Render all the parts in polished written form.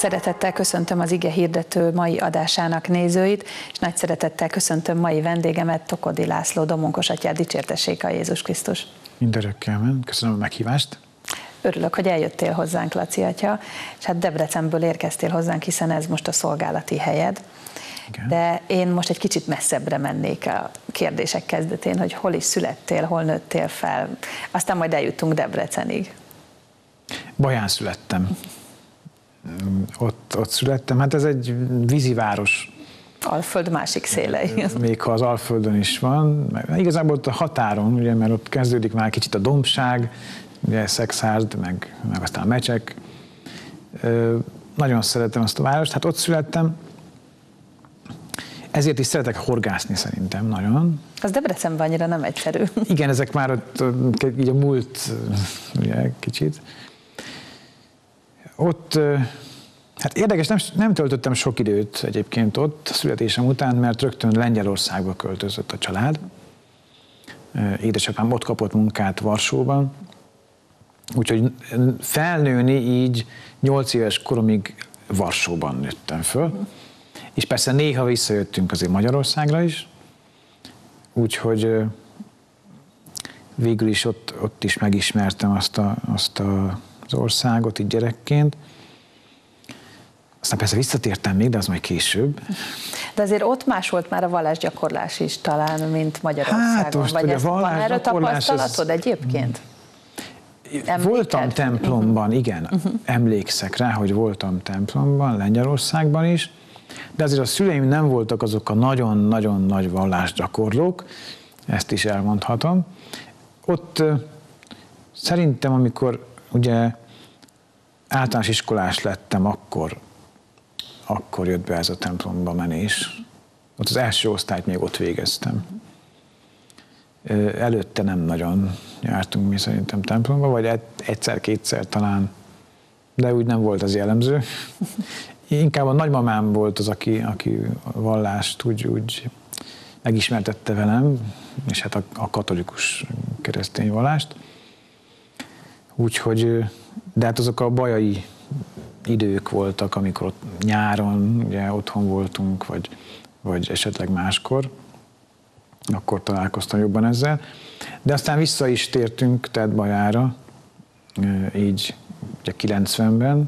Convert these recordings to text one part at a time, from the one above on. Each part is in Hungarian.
Szeretettel köszöntöm az Ige Hirdető mai adásának nézőit, és nagy szeretettel köszöntöm mai vendégemet, Tokodi László Domonkos atyát. Dicsértessék a Jézus Krisztus. Mindörökké amen. Köszönöm a meghívást. Örülök, hogy eljöttél hozzánk, Laci atya, és hát Debrecenből érkeztél hozzánk, hiszen ez most a szolgálati helyed. Igen. De én most egy kicsit messzebbre mennék a kérdések kezdetén, hogy hol is születtél, hol nőttél fel, aztán majd eljutunk Debrecenig. Baján születtem. Ott születtem. Hát ez egy víziváros. Alföld másik szélei. Még ha az Alföldön is van. Igazából ott a határon, ugye, mert ott kezdődik már kicsit a dombság, ugye Szexárd, meg aztán a Mecsek. Nagyon szeretem azt a várost. Hát ott születtem. Ezért is szeretek horgászni szerintem nagyon. Az Debrecenben annyira nem egyszerű. Igen, ezek már ott így a múlt, ugye, kicsit. Ott, hát érdekes, nem töltöttem sok időt egyébként ott a születésem után, mert rögtön Lengyelországba költözött a család. Édesapám ott kapott munkát Varsóban, úgyhogy felnőni így 8 éves koromig Varsóban nőttem föl. És persze néha visszajöttünk azért Magyarországra is, úgyhogy végül is ott is megismertem azt az országot így gyerekként. Aztán persze visszatértem még, de az majd később. De azért ott más volt már a vallásgyakorlás is talán, mint Magyarországon. Hát most, vagy van erről tapasztalatod egyébként? Voltam templomban, igen. Emlékszek rá, hogy voltam templomban, Lengyelországban is, de azért a szüleim nem voltak azok a nagyon-nagyon nagy vallásgyakorlók, ezt is elmondhatom. Ott szerintem, amikor ugye általános iskolás lettem, akkor jött be ez a templomba menés. Ott az első osztályt még ott végeztem. Előtte nem nagyon jártunk mi szerintem templomba, vagy egyszer-kétszer talán, de úgy nem volt az jellemző. Inkább a nagymamám volt az, aki a vallást úgy megismertette velem, és hát a katolikus keresztény vallást. Úgyhogy, de hát azok a bajai idők voltak, amikor ott nyáron ugye otthon voltunk, vagy esetleg máskor, akkor találkoztam jobban ezzel. De aztán vissza is tértünk, tehát Bajára, így ugye 90-ben.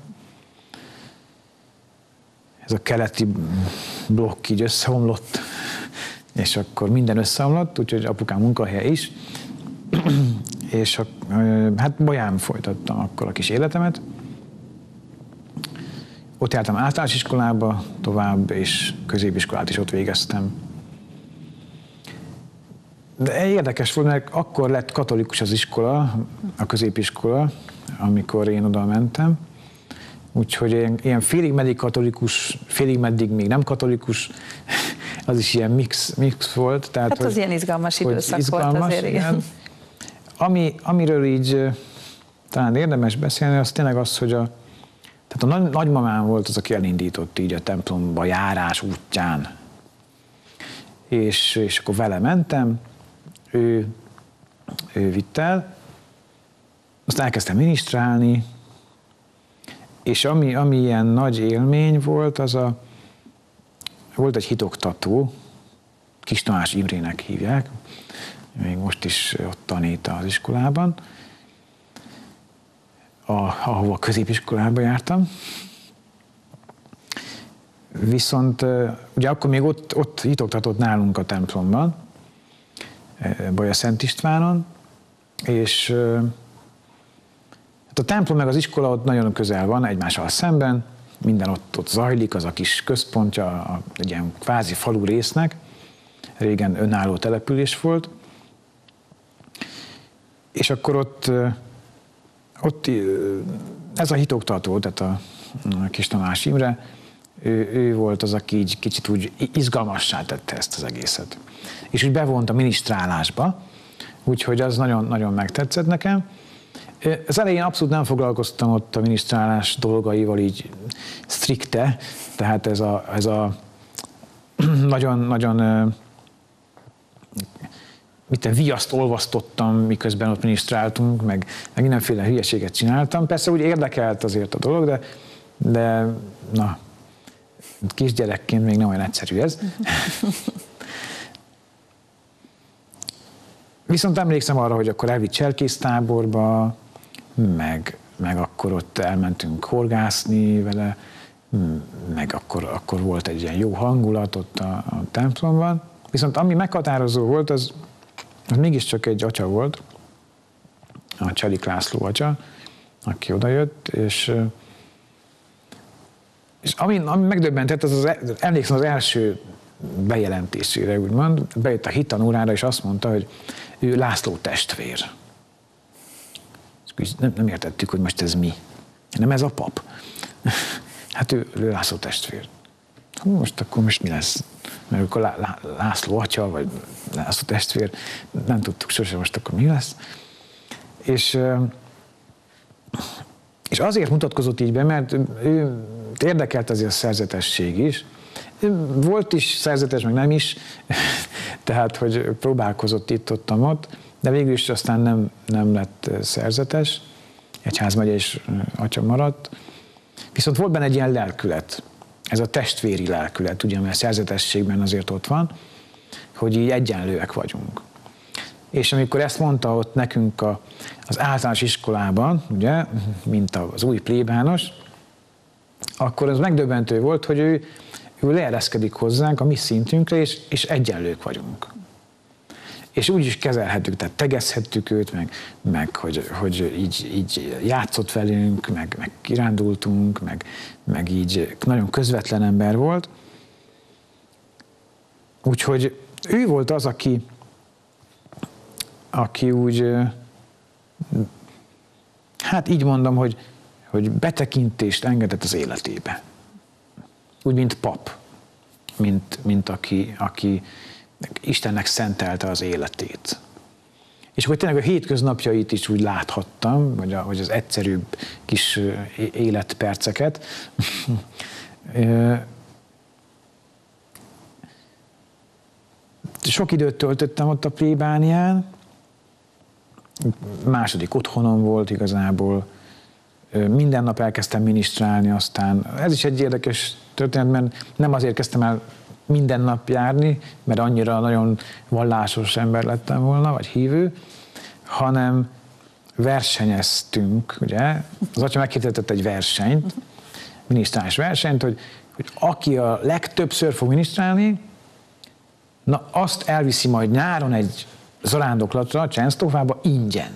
Ez a keleti blokk így összeomlott, és akkor minden összeomlott, úgyhogy apukám munkahelye is. És hát Baján folytattam akkor a kis életemet. Ott jártam általános iskolába tovább, és középiskolát is ott végeztem. De érdekes volt, mert akkor lett katolikus az iskola, a középiskola, amikor én oda mentem. Úgyhogy ilyen félig meddig katolikus, félig meddig még nem katolikus, az is ilyen mix volt. Tehát, hát az ilyen izgalmas időszak volt azért, igen. Amiről így talán érdemes beszélni, az tényleg az, hogy tehát a nagymamám volt az, aki elindított így a templomba járás útján. És akkor vele mentem, ő vitt el, aztán elkezdtem minisztrálni, és ami ilyen nagy élmény volt, volt egy hitoktató, Kis Tamás Imrének hívják, még most is ott tanít az iskolában, ahova középiskolába jártam. Viszont ugye akkor még ott hitoktatott nálunk a templomban, Baja-Szent Istvánon, és a templom meg az iskola ott nagyon közel van, egymással szemben, minden ott zajlik, az a kis központja egy ilyen kvázi falu résznek, régen önálló település volt, és akkor ott ez a hitoktató, tehát a Kis Tamás Imre, ő volt az, aki így kicsit úgy izgalmassá tette ezt az egészet. És úgy bevont a minisztrálásba, úgyhogy az nagyon-nagyon megtetszett nekem. Az elején abszolút nem foglalkoztam ott a minisztrálás dolgaival így strikte, tehát ez a nagyon viaszt olvasztottam, miközben ott minisztráltunk, meg mindenféle hülyeséget csináltam. Persze úgy érdekelt azért a dolog, de na, kisgyerekként még nem olyan egyszerű ez. Viszont emlékszem arra, hogy akkor elvitt cserkésztáborba, meg akkor ott elmentünk horgászni vele, meg akkor volt egy ilyen jó hangulat ott a templomban. Viszont ami meghatározó volt, az mégiscsak egy atya volt, a Cselik László atya, aki odajött, és ami megdöbbentett, emlékszem az első bejelentésére, úgymond, bejött a hittanórára, és azt mondta, hogy ő László testvér. Nem értettük, hogy most ez mi. Nem ez a pap. Hát ő László testvér. Akkor most mi lesz? Mert akkor László atya, vagy László testvér, nem tudtuk sosem, most akkor mi lesz. És azért mutatkozott így be, mert ő érdekelt azért a szerzetesség is. Volt is szerzetes, meg nem is, tehát, hogy próbálkozott itt-ott, de végül is aztán nem lett szerzetes, egyházmegyes atya maradt. Viszont volt benne egy ilyen lelkület, ez a testvéri lelkület, ugye, mert a szerzetességben azért ott van, hogy így egyenlőek vagyunk. És amikor ezt mondta ott nekünk az általános iskolában, ugye, mint az új plébános, akkor az megdöbbentő volt, hogy ő leereszkedik hozzánk a mi szintünkre, és egyenlők vagyunk. És úgy is kezelhettük, tehát tegezhettük őt, meg hogy így játszott velünk, meg kirándultunk, meg így nagyon közvetlen ember volt. Úgyhogy ő volt az, aki úgy, hát így mondom, hogy betekintést engedett az életébe. Úgy, mint pap, mint aki Istennek szentelte az életét. És akkor tényleg a hétköznapjait is úgy láthattam, vagy az egyszerűbb kis életperceket. Sok időt töltöttem ott a plébánián, második otthonom volt igazából, minden nap elkezdtem minisztrálni, aztán ez is egy érdekes történet, mert nem azért kezdtem el minden nap járni, mert annyira nagyon vallásos ember lettem volna, vagy hívő, hanem versenyeztünk, ugye? Az atya meghirdetett egy versenyt, minisztrális versenyt, hogy aki a legtöbbször fog minisztrálni, na azt elviszi majd nyáron egy zarándoklatra, Csensztófába ingyen.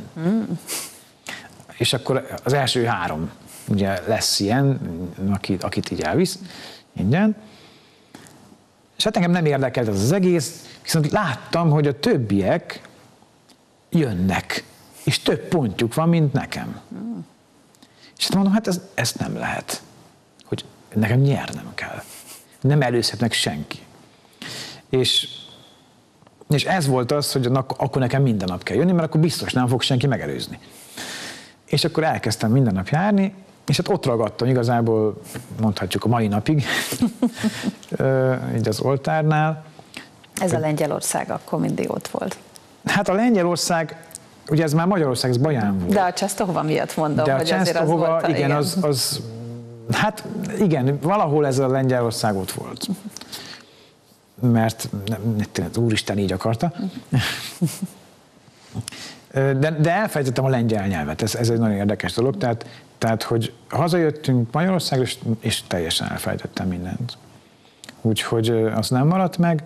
És akkor az első 3 ugye lesz ilyen, akit így elvisz ingyen. És hát engem nem érdekelt ez az egész, viszont láttam, hogy a többiek jönnek, és több pontjuk van, mint nekem. És hát mondom, hát ezt nem lehet, hogy nekem nyernem kell. Nem előzhet meg senki. És ez volt az, hogy akkor nekem minden nap kell jönni, mert akkor biztos nem fog senki megelőzni. És akkor elkezdtem minden nap járni, és hát ott ragadtam igazából, mondhatjuk a mai napig, így az oltárnál. Ez a Lengyelország akkor mindig ott volt. Hát a Lengyelország, ugye ez már Magyarország, ez Baján volt. De a Csensztóhova miatt mondom, de hogy azért az volt. Igen, az hát igen, valahol ez a Lengyelország ott volt. Mert az Úristen így akarta. De elfelejtettem a lengyel nyelvet, ez egy nagyon érdekes dolog, tehát hogy hazajöttünk Magyarországra, és teljesen elfelejtettem mindent. Úgyhogy az nem maradt meg.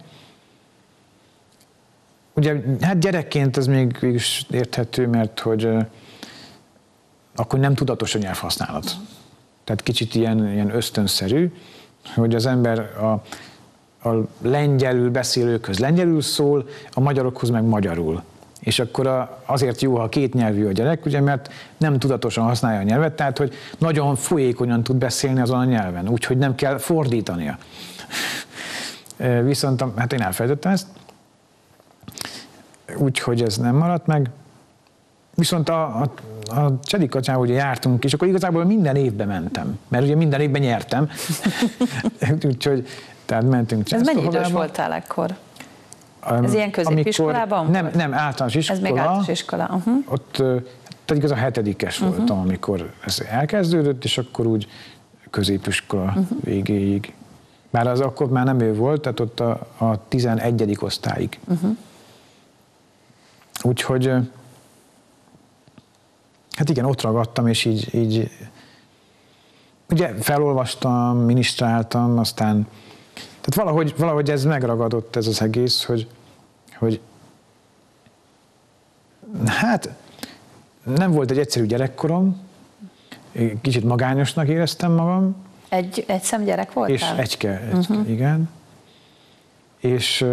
Ugye, hát gyerekként ez még is érthető, mert hogy akkor nem tudatos a nyelvhasználat. Tehát kicsit ilyen ösztönszerű, hogy az ember a lengyelül beszélőkhöz lengyelül szól, a magyarokhoz meg magyarul. És akkor azért jó, ha kétnyelvű a gyerek, ugye, mert nem tudatosan használja a nyelvet, tehát hogy nagyon folyékonyan tud beszélni azon a nyelven, úgyhogy nem kell fordítania. Viszont hát én elfelejtettem ezt, úgyhogy ez nem maradt meg. Viszont a Csedik atyával ugye jártunk, és akkor igazából minden évben mentem, mert ugye minden évben nyertem. Úgyhogy tehát mentünk Csensztóhovába. Ez mennyi idős voltál ekkor? Ez ilyen középiskolában? Nem, általános iskola. Ez még általános iskola. Ott, tehát igaz a 7-es voltam, amikor ez elkezdődött, és akkor úgy középiskola végéig. Már az akkor már nem ő volt, tehát ott a 11. osztályig. Úgyhogy hát igen, ott ragadtam, és így ugye felolvastam, minisztráltam, aztán tehát valahogy ez megragadott ez az egész, hogy hát nem volt egy egyszerű gyerekkorom, kicsit magányosnak éreztem magam. Egy szemgyerek voltál? És egyke, igen. És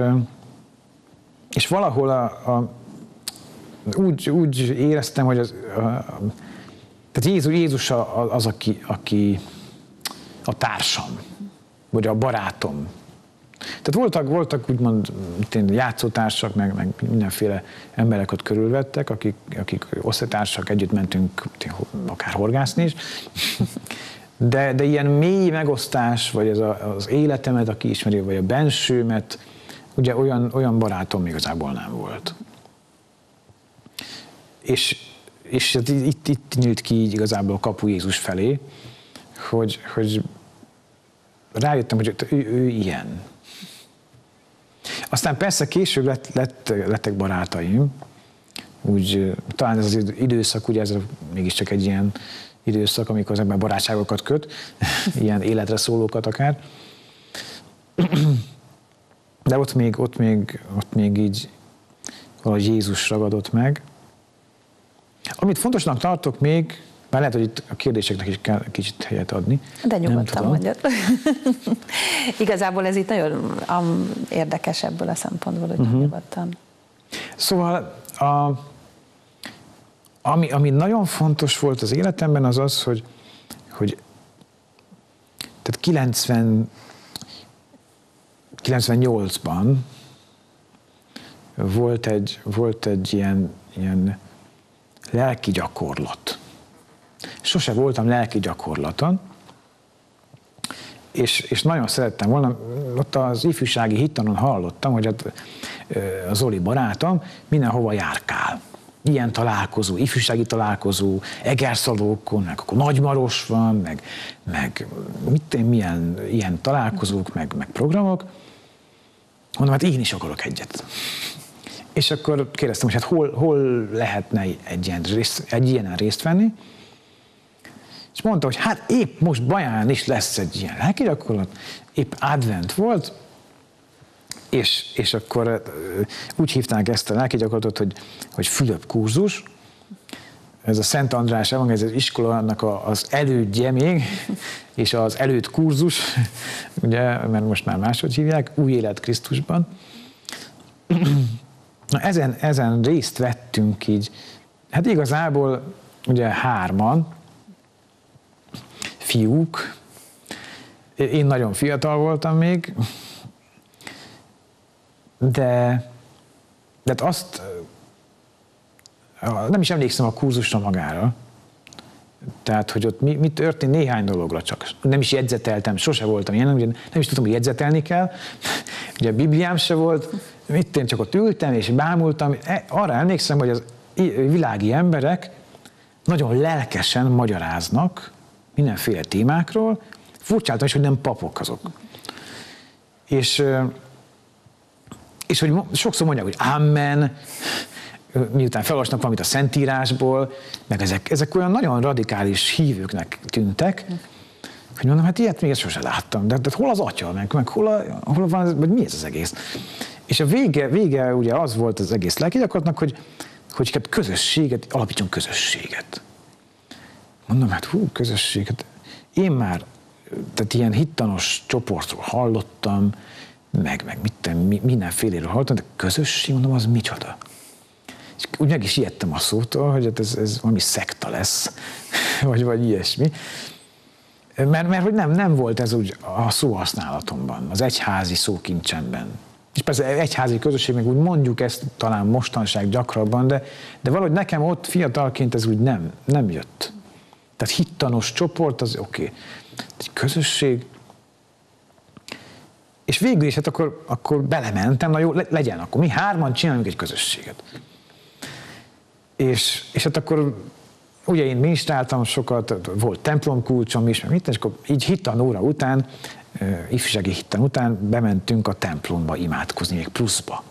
valahol úgy éreztem, hogy tehát Jézus az, aki a társam, vagy a barátom. Tehát voltak úgymond játszótársak, meg mindenféle emberek ott körülvettek, akik osztálytársak, együtt mentünk akár horgászni is. De ilyen mély megosztás, vagy ez az életemet, aki ismeri, vagy a bensőmet, ugye olyan barátom igazából nem volt. És itt nyílt ki így igazából a kapu Jézus felé, hogy rájöttem, hogy ő ilyen. Aztán persze később lettek barátaim, úgy talán ez az időszak, ugye ez mégiscsak egy ilyen időszak, amikor az ember barátságokat köt, ilyen életre szólókat akár. De ott még így valahogy Jézus ragadott meg. Amit fontosnak tartok még, már lehet, hogy itt a kérdéseknek is kell kicsit helyet adni. De nyugodtan mondjad. Igazából ez itt nagyon érdekes ebből a szempontból, hogy nyugodtan. Szóval ami nagyon fontos volt az életemben, az az, hogy tehát 98-ban volt egy ilyen lelki gyakorlat. Sose voltam lelki gyakorlaton, és nagyon szerettem volna, ott az ifjúsági hittanon hallottam, hogy az Zoli barátom mindenhova járkál. Ilyen találkozó, ifjúsági találkozó, Egerszalókon, meg akkor Nagymaros van, meg milyen ilyen találkozók, meg programok. Mondom, hát én is akarok egyet. És akkor kérdeztem, hogy hát hol lehetne egy ilyenen részt venni. És mondta, hogy hát épp most Baján is lesz egy ilyen lelkigyakorlat, épp advent volt, és akkor úgy hívták ezt a lelkigyakorlatot, hogy Fülöp kurzus. Ez a Szent András evangélizációs iskolának az elődje még, és az előtt kurzus, ugye, mert most már máshogy hívják, Új élet Krisztusban. Na, ezen részt vettünk így, hát igazából ugye 3-an, fiúk, én nagyon fiatal voltam még, de azt nem is emlékszem a kurzusra magára, tehát, hogy ott mi történt, néhány dologra csak. Nem is jegyzeteltem, sose voltam ilyen, ugye nem is tudtam, hogy jegyzetelni kell, ugye a Bibliám se volt, én csak ott ültem és bámultam. Arra emlékszem, hogy az világi emberek nagyon lelkesen magyaráznak mindenféle témákról, furcsáltam is, hogy nem papok azok. És hogy sokszor mondják, hogy amen, miután felolvasnak valamit a Szentírásból, meg ezek olyan nagyon radikális hívőknek tűntek, hogy mondom, hát ilyet még sose láttam, de hol az atya, meg hol van, vagy mi ez az egész? És a vége ugye az volt az egész lelkigyakorlatnak, hogy hát közösséget, alapítson közösséget. Mondom, hát közösséget. Én már tehát ilyen hittanos csoportról hallottam, meg mindenféléről hallottam, de közösség, mondom, az micsoda? És úgy meg is ijedtem a szótól, hogy ez valami szekta lesz, vagy ilyesmi. Mert hogy nem volt ez úgy a szóhasználatomban, az egyházi szókincsemben. És persze egyházi közösség, meg úgy mondjuk ezt talán mostanság gyakrabban, de valahogy nekem ott fiatalként ez úgy nem jött. Tehát hittanos csoport, az oké. Egy közösség. És végül is, hát akkor belementem, na jó, legyen, akkor mi 3-an csinálunk egy közösséget. És hát akkor ugye én ministráltam sokat, volt templomkulcsom is, meg mit, és akkor így hittanóra után, ifjúsági hittan után bementünk a templomba imádkozni, még pluszba.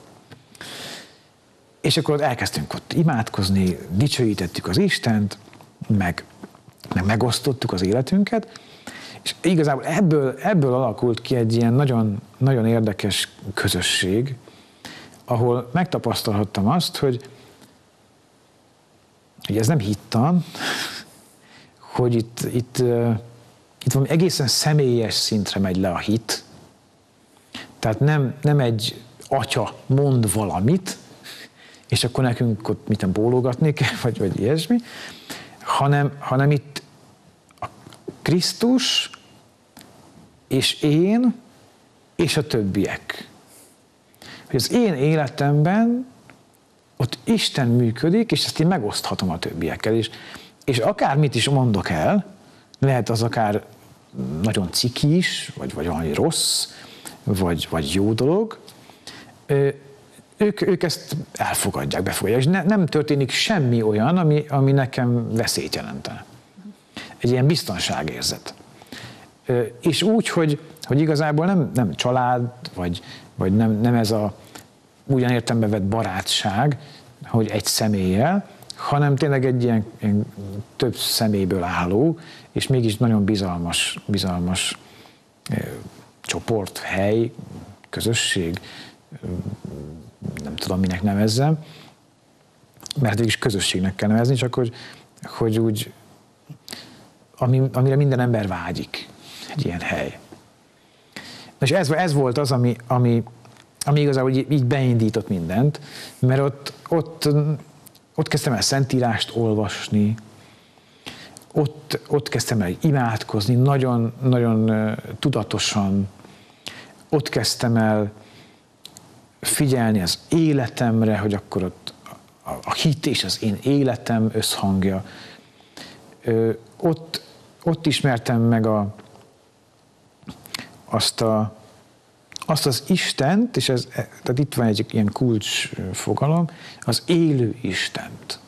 És akkor ott elkezdtünk ott imádkozni, dicsőítettük az Istent, meg megosztottuk az életünket, és igazából ebből alakult ki egy ilyen nagyon, nagyon érdekes közösség, ahol megtapasztalhattam azt, hogy ez nem hittan, hogy itt valami egészen személyes szintre megy le a hit. Tehát nem egy atya mond valamit, és akkor nekünk ott miten bólogatni kell, vagy ilyesmi, hanem itt a Krisztus és én és a többiek. Hogy az én életemben ott Isten működik, és ezt én megoszthatom a többiekkel is. És akármit is mondok el, lehet az akár nagyon ciki is, vagy valami rossz, vagy jó dolog, ők ezt elfogadják, befogadják, és nem történik semmi olyan, ami nekem veszélyt jelentene. Egy ilyen biztonságérzet. És úgy, hogy igazából nem család, vagy nem ez a ugyan értelembe vett barátság, hogy egy személlyel, hanem tényleg egy ilyen több személyből álló, és mégis nagyon bizalmas csoport, hely, közösség, nem tudom, minek nevezzem, mert végig is közösségnek kell nevezni, csak hogy úgy, amire minden ember vágyik, egy ilyen hely. És ez volt az, ami igazából így beindított mindent, mert ott kezdtem el Szentírást olvasni, ott kezdtem el imádkozni, nagyon, nagyon tudatosan, ott kezdtem el figyelni az életemre, hogy akkor ott a hit és az én életem összhangja. Ott ismertem meg azt az Istent, és tehát itt van egy ilyen kulcs fogalom, az élő Istent,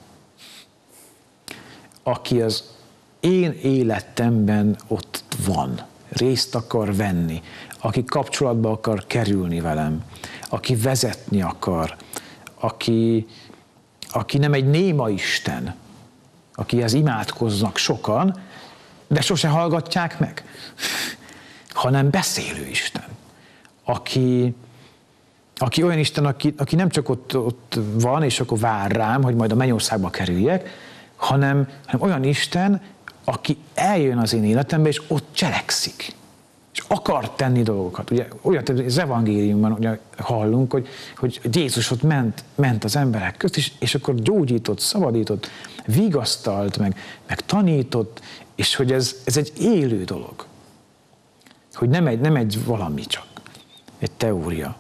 aki az én életemben ott van, részt akar venni, aki kapcsolatba akar kerülni velem, aki vezetni akar, aki nem egy néma Isten, akihez imádkoznak sokan, de sose hallgatják meg, hanem beszélő Isten. Aki olyan Isten, aki nem csak ott van, és akkor vár rám, hogy majd a mennyországba kerüljek, hanem olyan Isten, aki eljön az én életembe, és ott cselekszik. És akar tenni dolgokat. Ugye olyat az evangéliumban ugye hallunk, hogy Jézus ott ment az emberek közt, és akkor gyógyított, szabadított, vigasztalt, meg tanított, és hogy ez egy élő dolog. Hogy nem egy valami csak, egy teória.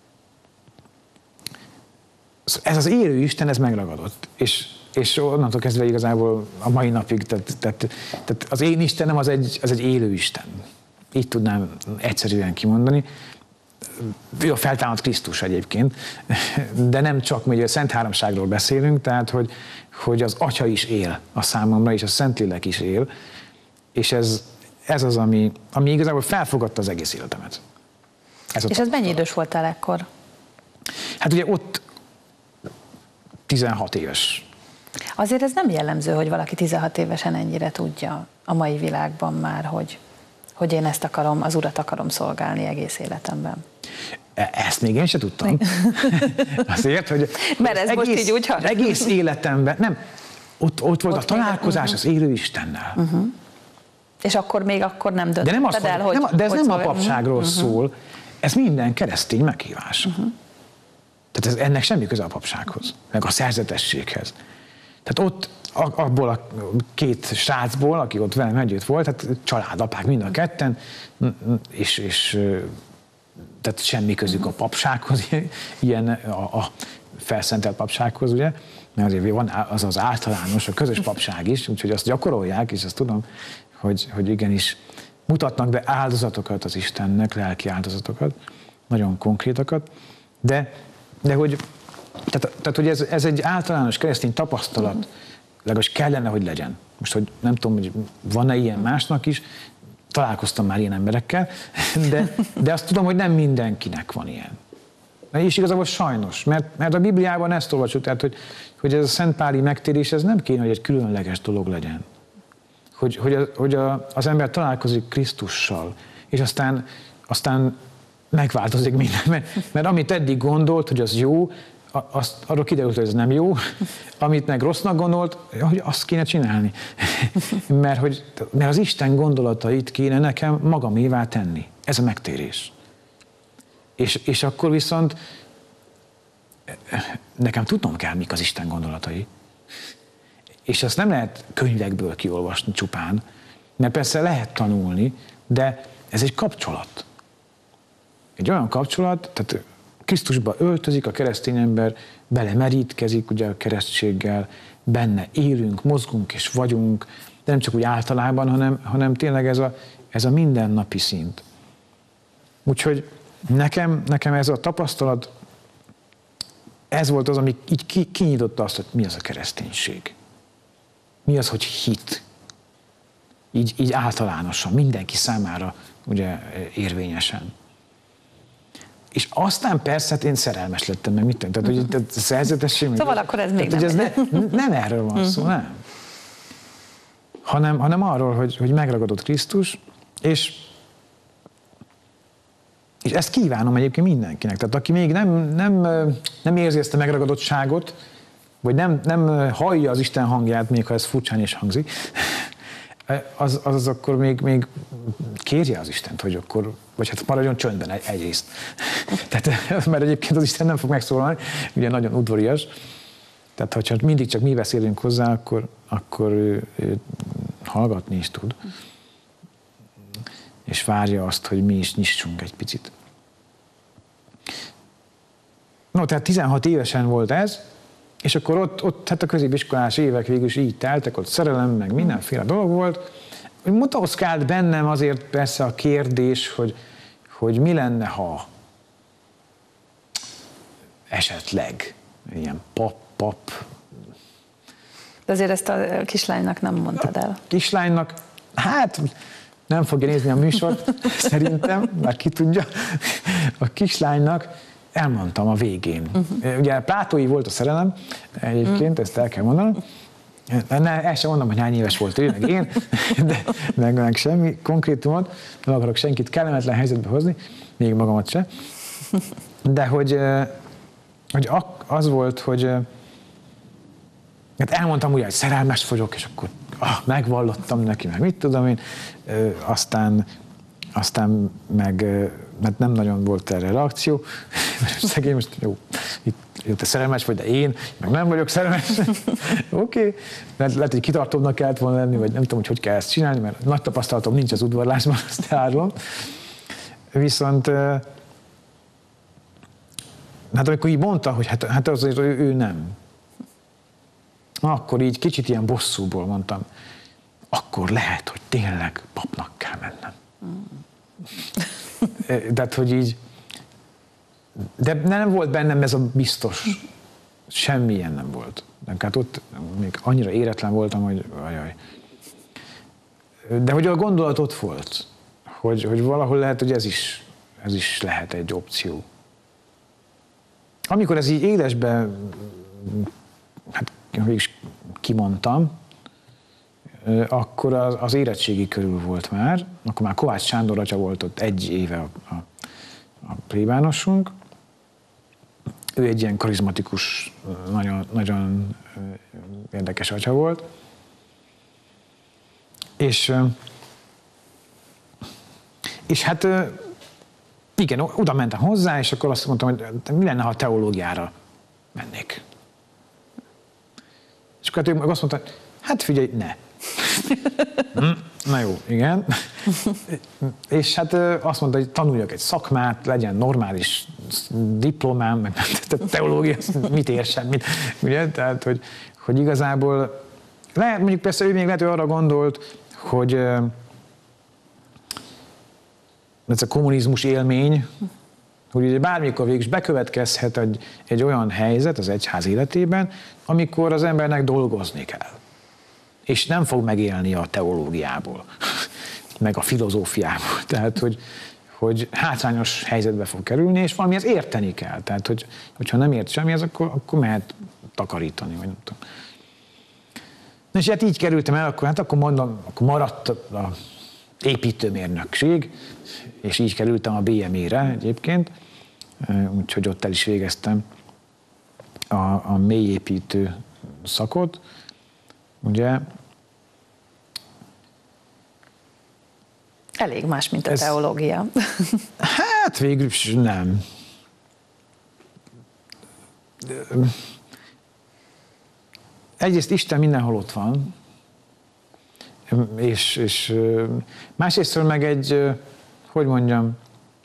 Ez az élő Isten, ez megragadott. És onnantól kezdve igazából a mai napig, tehát az én Istenem az egy élő Isten. Így tudnám egyszerűen kimondani. Ő a feltámadt Krisztus egyébként, de nem csak, hogy a Szent Háromságról beszélünk, tehát hogy az Atya is él a számomra, és a Szentlélek is él, és ez az, ami igazából felfogadta az egész életemet. És ez mennyi idős voltál ekkor? Hát ugye ott 16 éves. Azért ez nem jellemző, hogy valaki 16 évesen ennyire tudja a mai világban már, hogy én ezt akarom, az Urat akarom szolgálni egész életemben. Ezt még én sem tudtam. Azért, hogy mert ez most így úgy hallom. Egész életemben, nem, ott volt a találkozás az élő Istennel. És akkor még nem döntötted el, hogy... De ez nem a papságról szól, ez minden keresztény meghívás. Tehát ennek semmi köze a papsághoz, meg a szerzetességhez. Tehát ott abból a két srácból, aki ott velem együtt volt, hát családapák mind a ketten, és tehát semmi közük a papsághoz, ilyen a felszentelt papsághoz, ugye, mert azért van az általános, a közös papság is, úgyhogy azt gyakorolják, és azt tudom, hogy igenis mutatnak be áldozatokat az Istennek, lelki áldozatokat, nagyon konkrétakat, de hogy, tehát, hogy ez egy általános keresztény tapasztalat, legalábbis kellene, hogy legyen. Most, hogy nem tudom, hogy van-e ilyen másnak is, találkoztam már ilyen emberekkel, de azt tudom, hogy nem mindenkinek van ilyen. És igazából sajnos, mert a Bibliában ezt olvasjuk, tehát, hogy ez a szentpáli megtérés, ez nem kéne, hogy egy különleges dolog legyen. Hogy az ember találkozik Krisztussal, és aztán megváltozik minden. Mert amit eddig gondolt, hogy az jó, arról kiderült, hogy ez nem jó, amit meg rossznak gondolt, hogy azt kéne csinálni. Mert az Isten gondolatait kéne nekem magamévá tenni. Ez a megtérés. És akkor viszont nekem tudnom kell, mik az Isten gondolatai. És ezt nem lehet könyvekből kiolvasni csupán, mert persze lehet tanulni, de ez egy kapcsolat. Egy olyan kapcsolat, tehát Krisztusba öltözik a keresztény ember, belemerítkezik ugye a keresztséggel, benne élünk, mozgunk és vagyunk, de nem csak úgy általában, hanem tényleg ez a mindennapi szint. Úgyhogy nekem ez a tapasztalat, ez volt az, ami így kinyitotta azt, hogy mi az a kereszténység. Mi az, hogy hit. Így általánosan, mindenki számára ugye érvényesen. És aztán persze én szerelmes lettem, meg mit tenni. Tehát, hogy szerzetesség... Szóval akkor ez még nem. Nem erről van szó, nem. Hanem arról, hogy megragadott Krisztus, és ezt kívánom egyébként mindenkinek. Tehát aki még nem érzi ezt a megragadottságot, vagy nem hallja az Isten hangját, még ha ez furcsán is hangzik, az akkor még kérje az Istent, hogy akkor, vagy hát maradjon csöndben egyrészt. Tehát, mert egyébként az Isten nem fog megszólalni, ugye nagyon udvarias. Tehát, hogyha mindig csak mi beszélünk hozzá, akkor ő hallgatni is tud. És várja azt, hogy mi is nyissunk egy picit. No, tehát 16 évesen volt ez, és akkor ott hát a középiskolás évek végül is így teltek, ott szerelem, meg mindenféle dolog volt. Motoszkált bennem azért persze a kérdés, hogy mi lenne, ha esetleg ilyen pap. De azért ezt a kislánynak nem mondtad el. A kislánynak, hát nem fogja nézni a műsort, szerintem, már ki tudja. A kislánynak elmondtam a végén. Ugye plátói volt a szerelem, egyébként, ezt el kell mondanom. El sem mondom, hogy hány éves volt ő, meg én, de meg semmi konkrétumot, nem akarok senkit kellemetlen helyzetbe hozni, még magamat se. De hogy az volt, hogy hát elmondtam ugye, hogy szerelmes vagyok, és akkor megvallottam neki, meg mit tudom én, aztán meg, mert nem nagyon volt erre reakció, szegény most jó, te szerelmes vagy, de én meg nem vagyok szerelmes. Oké. Lehet, hogy kitartóbbnak kellett volna lenni, vagy nem tudom, hogy kell ezt csinálni, mert nagy tapasztalatom nincs az udvarlásban, azt árulom. Viszont hát amikor így mondta, hogy hát azért ő nem. Akkor így kicsit ilyen bosszúból mondtam, akkor lehet, hogy tényleg papnak kell mennem. Tehát, hogy így, de nem volt bennem ez a biztos, semmilyen nem volt. Hát ott még annyira éretlen voltam, hogy ajaj. De hogy a gondolat ott volt, hogy valahol lehet, hogy ez is lehet egy opció. Amikor ez így élesbe, hát végig kimondtam, akkor az érettségi körül volt már, akkor már Kovács Sándor atya volt ott 1 éve a plébánosunk. Ő egy ilyen karizmatikus, nagyon, nagyon érdekes atya volt. És hát igen, oda mentem hozzá, és akkor azt mondtam, hogy mi lenne, ha teológiára mennék. És akkor ő meg azt mondta, hát figyelj, ne. Na jó, igen. És hát azt mondta, hogy tanuljak egy szakmát, legyen normális diplomám, meg teológia, mit érsen, ugye? Tehát, hogy igazából lehet, mondjuk persze ő még lehet, hogy arra gondolt, hogy ez a kommunizmus élmény, hogy ugye bármikor végül is bekövetkezhet egy olyan helyzet az egyház életében, amikor az embernek dolgozni kell. és nem fog megélni a teológiából, meg a filozófiából. Tehát, hogy hátrányos helyzetbe fog kerülni, és valamihez érteni kell. Tehát, hogyha nem ért semmihez, akkor mehet takarítani, vagy nem tudom. És hát így kerültem el, akkor mondom, akkor maradt a építőmérnökség, és így kerültem a BME-re egyébként, úgyhogy ott el is végeztem a mélyépítő szakot, ugye. Elég más, mint a teológia. Hát végül is nem. Egyrészt Isten mindenhol ott van, és másrésztől meg egy, hogy mondjam,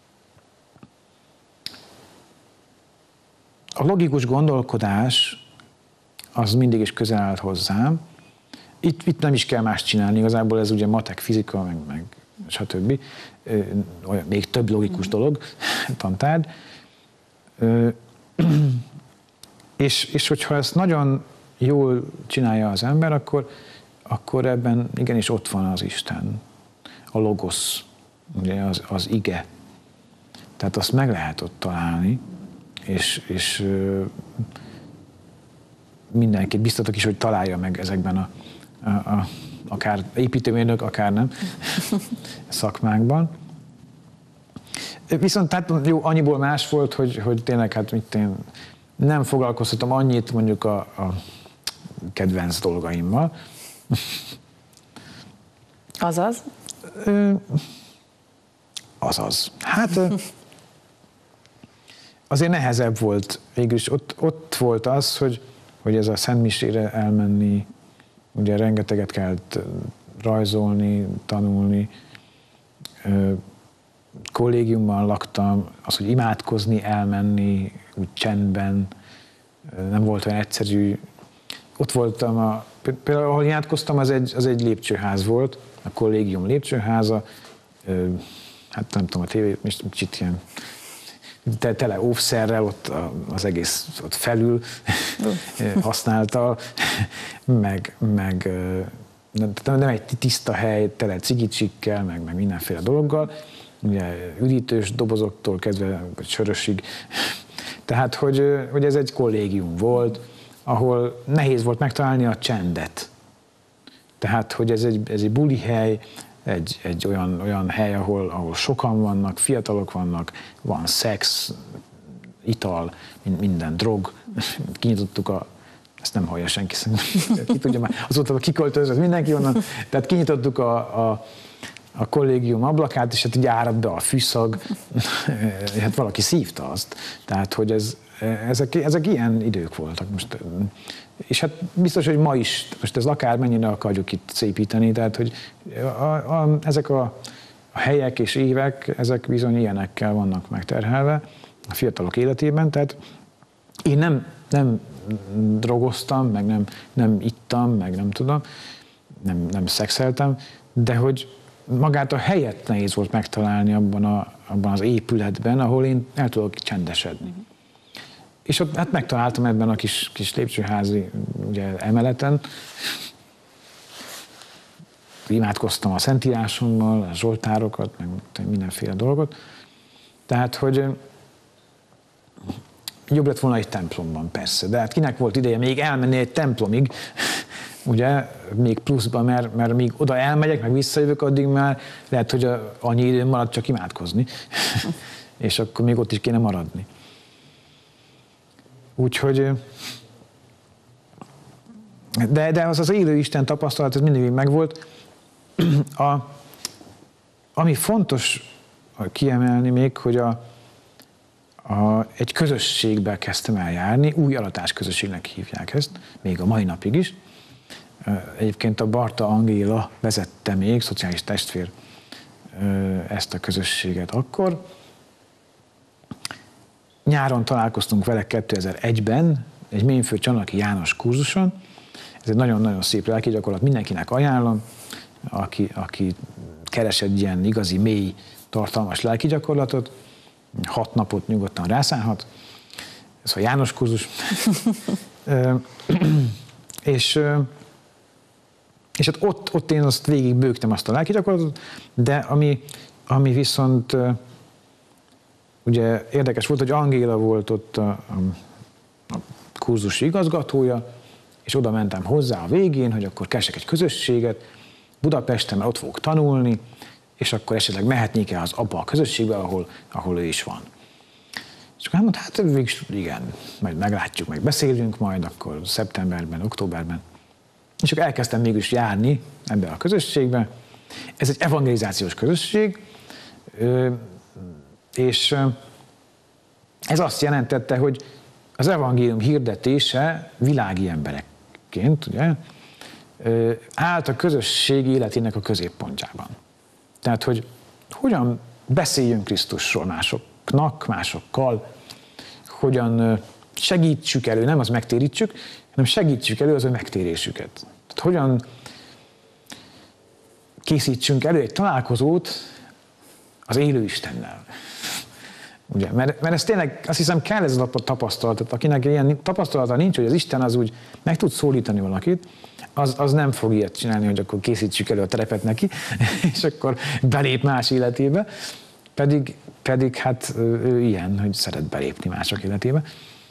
a logikus gondolkodás az mindig is közel állt hozzám. Itt nem is kell más csinálni, igazából ez ugye matek, fizika, meg stb. Olyan, még több logikus dolog, tantárgy. És hogyha ezt nagyon jól csinálja az ember, akkor ebben igenis ott van az Isten, a logosz, ugye az ige. Tehát azt meg lehet ott találni, és mindenkit biztatok is, hogy találja meg ezekben akár építőmérnök, akár nem szakmákban. Viszont tehát jó, annyiból más volt, hogy tényleg hát nem foglalkoztatom annyit mondjuk a kedvenc dolgaimmal. Azaz? Azaz. Hát azért nehezebb volt. Végülis ott volt az, hogy ez a szentmisére elmenni, ugye rengeteget kellett rajzolni, tanulni, kollégiumban laktam, az, hogy imádkozni, elmenni, úgy csendben, nem volt olyan egyszerű. Ott voltam, például ahol imádkoztam, az egy lépcsőház volt, a kollégium lépcsőháza, hát nem tudom, a tévé, most kicsit ilyen tele óvszerrel, ott az egész ott felül használta, meg nem egy tiszta hely, tele cigicsikkel, meg mindenféle dologgal, ugye üdítős dobozoktól kezdve sörösig. Tehát, hogy ez egy kollégium volt, ahol nehéz volt megtalálni a csendet. Tehát, hogy ez egy buli hely, egy olyan hely, ahol sokan vannak, fiatalok vannak, van szex, ital, minden drog. Kinyitottuk ezt nem hallja senki, ki tudja már, azóta kiköltözött mindenki onnan, tehát kinyitottuk a kollégium ablakát, és hát így árad be a fűszag, hát valaki szívta azt. Tehát, hogy ezek ilyen idők voltak most. És hát biztos, hogy ma is, most ez akármennyire akarjuk itt szépíteni, tehát, hogy ezek a helyek és évek, ezek bizony ilyenekkel vannak megterhelve a fiatalok életében, tehát én nem drogoztam, meg nem ittam, meg nem tudom, nem szexeltem, de hogy magát a helyet nehéz volt megtalálni abban az épületben, ahol én el tudok csendesedni. És ott hát megtaláltam ebben a kis lépcsőházi ugye, emeleten. Imádkoztam a szentírásommal, a zsoltárokat, meg mindenféle dolgot. Tehát, hogy jobb lett volna egy templomban, persze. De hát kinek volt ideje még elmenni egy templomig, ugye, még pluszban, mert míg oda elmegyek, meg visszajövök, addig már lehet, hogy annyi időm maradt csak imádkozni. És akkor még ott is kéne maradni. Úgyhogy, de az élő Isten tapasztalat, ez mindig megvolt. Ami fontos kiemelni még, hogy egy közösségbe kezdtem el járni, új alatás közösségnek hívják ezt, még a mai napig is. Egyébként a Barta Angéla vezette még, szociális testvér, ezt a közösséget akkor. Nyáron találkoztunk vele 2001-ben, egy Ménföld Csanaki János kurzuson. Ez egy nagyon-nagyon szép lelki gyakorlat, mindenkinek ajánlom, aki keres egy ilyen igazi, mély, tartalmas lelki gyakorlatot, 6 napot nyugodtan rászállhat. Ez a János kurzus. És És hát ott én azt végig bőgtem azt a lelki gyakorlatot, de ami viszont ugye érdekes volt, hogy Angéla volt ott a kurzus igazgatója, és oda mentem hozzá a végén, hogy akkor keresek egy közösséget Budapesten, mert ott fogok tanulni, és akkor esetleg mehetnék-e abba a közösségbe, ahol ő is van. És akkor mondta, hát végig igen, majd meglátjuk, meg beszélünk majd akkor szeptemberben, októberben. És akkor elkezdtem mégis járni ebbe a közösségbe. Ez egy evangelizációs közösség, és ez azt jelentette, hogy az evangélium hirdetése világi emberekként, ugye, állt a közösség életének a középpontjában. Tehát, hogy hogyan beszéljünk Krisztusról másoknak, másokkal, hogyan segítsük elő, nem az megtérítsük, hanem segítsük elő az ő megtérésüket. Tehát hogyan készítsünk elő egy találkozót az élő Istennel. Ugye, mert ez tényleg, azt hiszem, kell ez a tapasztalat. Akinek ilyen tapasztalata nincs, hogy az Isten az úgy meg tud szólítani valakit, az nem fog ilyet csinálni, hogy akkor készítsük elő a terepet neki, és akkor belép más életébe. Pedig hát ő ilyen, hogy szeret belépni mások életébe.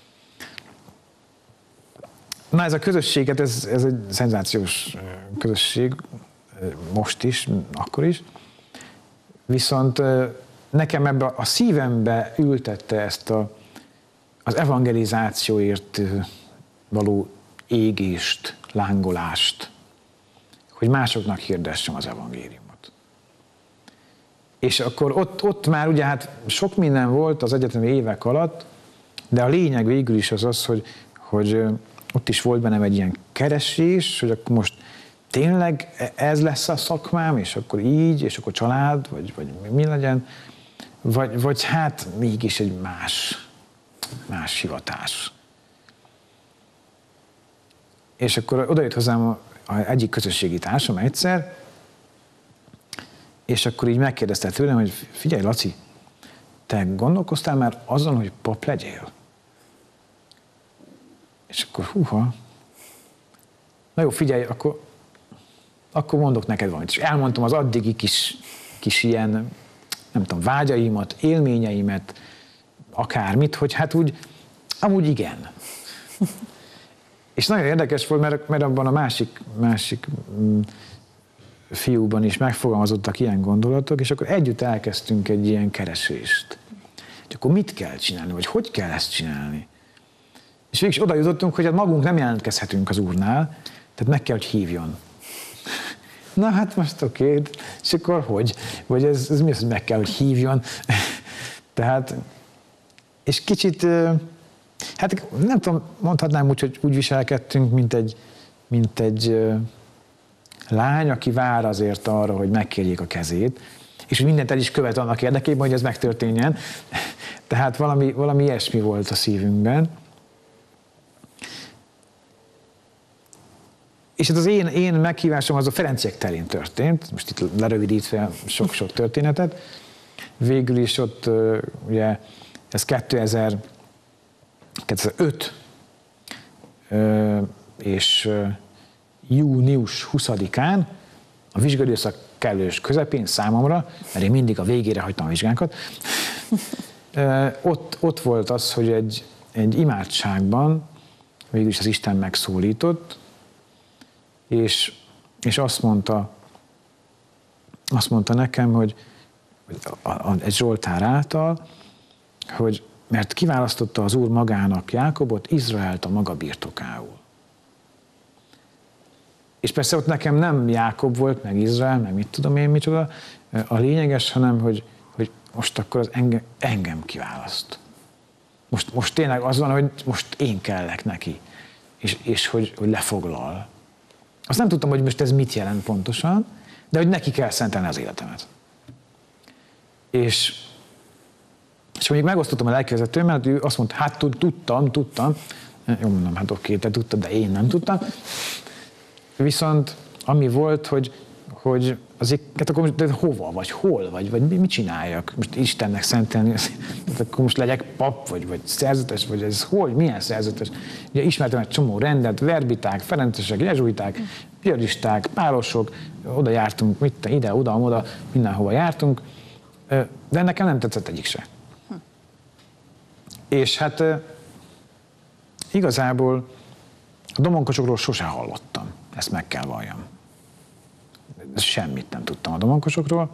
Na ez a közösséget, ez egy szenzációs közösség, most is, akkor is. Viszont nekem ebbe a szívembe ültette ezt az evangelizációért való égést, lángolást, hogy másoknak hirdessem az evangéliumot. És akkor ott már ugye hát sok minden volt az egyetemi évek alatt, de a lényeg végül is az, hogy ott is volt bennem egy ilyen keresés, hogy akkor most tényleg ez lesz a szakmám, és akkor így, és akkor család, vagy mi legyen, vagy hát mégis egy más hivatás. És akkor odajött hozzám egyik közösségi társam egyszer, és akkor így megkérdezte tőlem, hogy figyelj, Laci, te gondolkoztál már azon, hogy pap legyél? És akkor húha, na jó, figyelj, akkor mondok neked valamit. És elmondtam az addigi kis ilyen, nem tudom, vágyaimat, élményeimet, akármit, hogy hát úgy, amúgy igen. És nagyon érdekes volt, mert abban a másik fiúban is megfogalmazottak ilyen gondolatok, és akkor együtt elkezdtünk egy ilyen keresést. És akkor mit kell csinálni, vagy hogy kell ezt csinálni? És végig is oda jutottunk, hogy hát magunk nem jelentkezhetünk az Úrnál, tehát meg kell, hogy hívjon. Na hát most oké, és akkor hogy? Vagy ez mi az, hogy meg kell, hogy hívjon? Tehát, és kicsit, hát nem tudom, mondhatnám úgy, hogy úgy viselkedtünk, mint egy lány, aki vár azért arra, hogy megkérjék a kezét, és hogy mindent el is követ annak érdekében, hogy ez megtörténjen. Tehát valami ilyesmi volt a szívünkben. És hát az én meghívásom az a Ferenciek terén történt, most itt lerövidítve sok-sok történetet. Végül is ott ugye ez 2005 és június 20-án a vizsgaidőszak kellős közepén számomra, mert én mindig a végére hagytam a vizsgánkat, ott volt az, hogy egy imádságban végül is az Isten megszólított, és azt mondta nekem, hogy egy Zsoltár által, hogy mert kiválasztotta az Úr magának Jákobot, Izraelt a maga birtokául. És persze ott nekem nem Jákob volt, meg Izrael, meg mit tudom én micsoda a lényeges, hanem hogy most akkor az engem kiválaszt. Most tényleg az van, hogy most én kellek neki, és hogy lefoglal. Azt nem tudtam, hogy most ez mit jelent pontosan, de hogy neki kell szentelni az életemet. És mondjuk megosztottam a lelkivezetőmmel, mert ő azt mondta, hát tudtam. Jó, mondom, hát oké, te tudtad, de én nem tudtam. Viszont ami volt, hogy azért, hát akkor most hova, vagy hol, vagy mit csináljak? Most Istennek szentelni, akkor most legyek pap, vagy szerzetes, vagy ez hogy, milyen szerzetes? Ugye ismertem egy csomó rendet, verbiták, ferencesek, jezsuiták, piaristák, párosok, oda jártunk, ide, oda, mindenhova jártunk, de nekem nem tetszett egyik se. És hát igazából a domonkosokról sose hallottam, ezt meg kell valljam. Semmit nem tudtam a domonkosokról.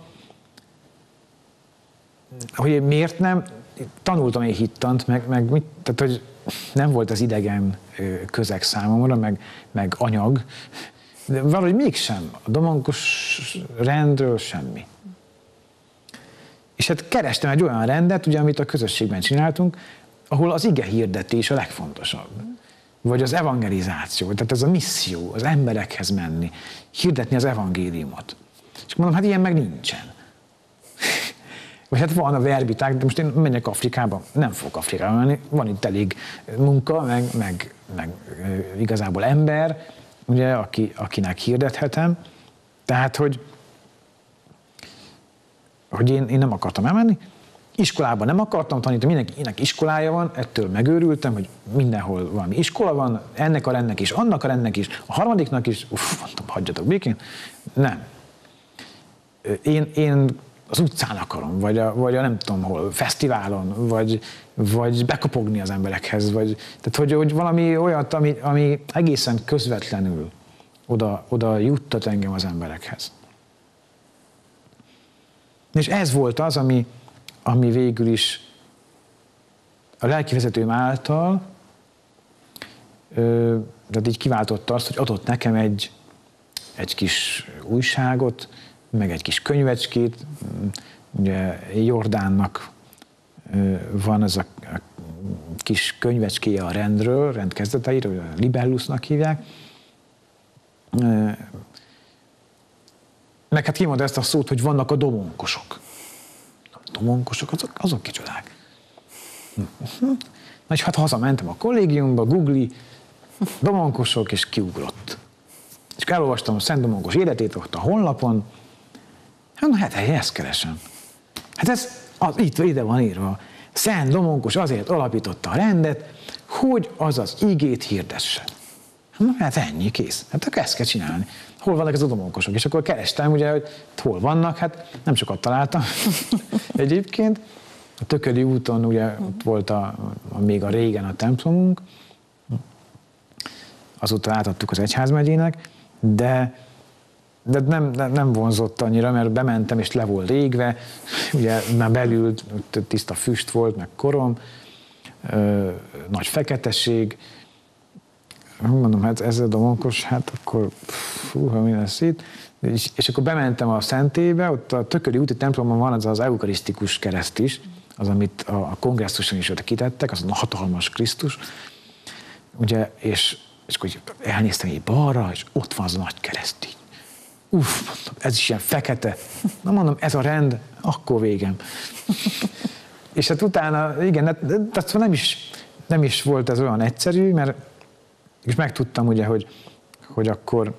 Hogy én miért nem, tanultam én hittant, meg mit, tehát hogy nem volt az idegen közeg számomra, meg anyag, de valahogy mégsem. A domonkos rendről semmi. És hát kerestem egy olyan rendet, ugye, amit a közösségben csináltunk, ahol az ige hirdetés a legfontosabb. Vagy az evangelizáció, tehát ez a misszió, az emberekhez menni, hirdetni az evangéliumot. És mondom, hát ilyen meg nincsen. Vagy hát van a verbiták, de most én menjek Afrikába, nem fogok Afrikába menni, van itt elég munka, meg igazából ember, ugye, akinek hirdethetem. Tehát, hogy én nem akartam elmenni, iskolában nem akartam tanítani, mindenkinek iskolája van, ettől megőrültem, hogy mindenhol valami iskola van, ennek a rendnek is, annak a rendnek is, a harmadiknak is, mondtam, hagyjatok békén. Nem. Én az utcán akarom, vagy a nem tudom hol, fesztiválon, vagy bekopogni az emberekhez, tehát hogy valami olyat, ami egészen közvetlenül oda juttat engem az emberekhez. És ez volt az, ami végül is a lelkivezetőm által, tehát így kiváltotta azt, hogy adott nekem egy kis újságot, meg egy kis könyvecskét. Ugye Jordánnak van ez a kis könyvecskéje a rendről, rendkezdeteiről, Libellusnak hívják. Meg hát kimondta ezt a szót, hogy vannak a domonkosok. A domonkosok, azok kicsodák. Na és hát hazamentem a kollégiumba, Google, domonkosok, és kiugrott. És elolvastam a Szent Domonkos életét ott a honlapon, hát ezt keresem. Hát ez ide van írva. Szent Domonkos azért alapította a rendet, hogy az az igét hirdesse. Hát ennyi, kész. Hát akkor ezt kell csinálni. Hol vannak ez a domonkosok? És akkor kerestem, ugye, hogy hol vannak, hát nem sokat találtam egyébként. A Tököli úton ugye ott volt még a régen a templomunk, azóta átadtuk az egyházmegyének, de nem vonzott annyira, mert bementem és le volt régve, ugye már belül tiszta füst volt, meg korom, nagy feketesség. Mondom, hát ez a domonkos, hát akkor mi lesz itt? És akkor bementem a szentélybe, ott a Tököli úti templomban van az eukarisztikus kereszt is, az, amit a kongresszuson is ott kitettek, az a hatalmas Krisztus. Ugye, és akkor elnéztem így balra, és ott van az a nagy kereszt így. Mondom, ez is ilyen fekete. Na mondom, ez a rend, akkor végem. És hát utána, igen, tehát nem is volt ez olyan egyszerű, mert és megtudtam ugye, hogy akkor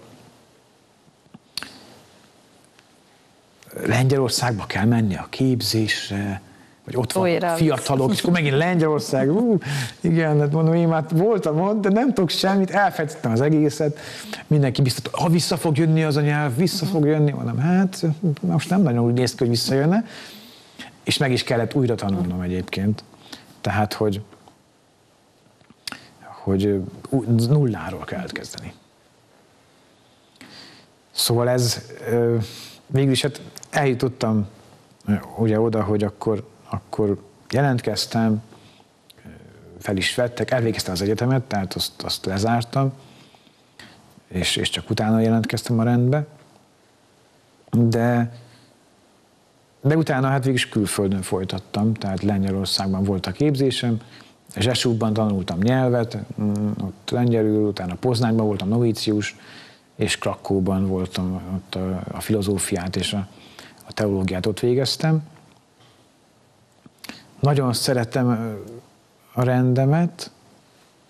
Lengyelországba kell menni a képzésre, vagy ott van fiatalok, és akkor megint Lengyelország, igen, hát mondom, én már voltam ott, de nem tudok semmit, elfejtettem az egészet, mindenki biztos, ha vissza fog jönni az a nyelv, vissza fog jönni, mondom, hát most nem nagyon úgy néz ki, hogy visszajönne, és meg is kellett újra tanulnom egyébként, tehát, hogy nulláról kellett kezdeni. Szóval ez végül is hát eljutottam ugye oda, hogy akkor jelentkeztem, fel is vettek, elvégeztem az egyetemet, tehát azt lezártam, és csak utána jelentkeztem a rendbe, de utána hát végül is külföldön folytattam, tehát Lengyelországban volt a képzésem, Zsesúbban tanultam nyelvet, ott lengyelül, utána Poznányban voltam novícius, és Krakóban voltam, ott a filozófiát és a teológiát ott végeztem. Nagyon szeretem a rendemet,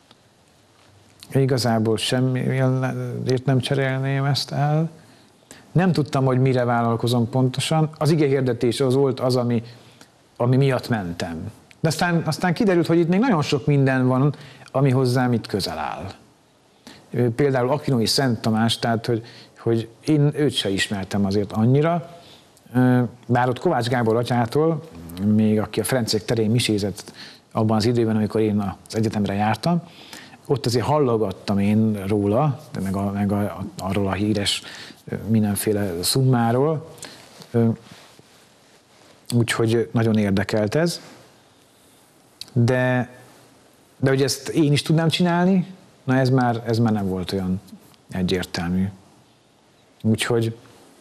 igazából semmiért nem cserélném ezt el, Nem tudtam, hogy mire vállalkozom pontosan. Az igehirdetés az volt az, ami miatt mentem. De aztán kiderült, hogy itt még nagyon sok minden van, ami hozzám itt közel áll. Például Akinói Szent Tamás, tehát hogy én őt se ismertem azért annyira, bár ott Kovács Gábor atyától, még aki a Ferencek terén misézett abban az időben, amikor én az egyetemre jártam, ott azért hallogattam én róla, meg arról a híres mindenféle szummáról, úgyhogy nagyon érdekelt ez. De hogy ezt én is tudnám csinálni, na ez már nem volt olyan egyértelmű. Úgyhogy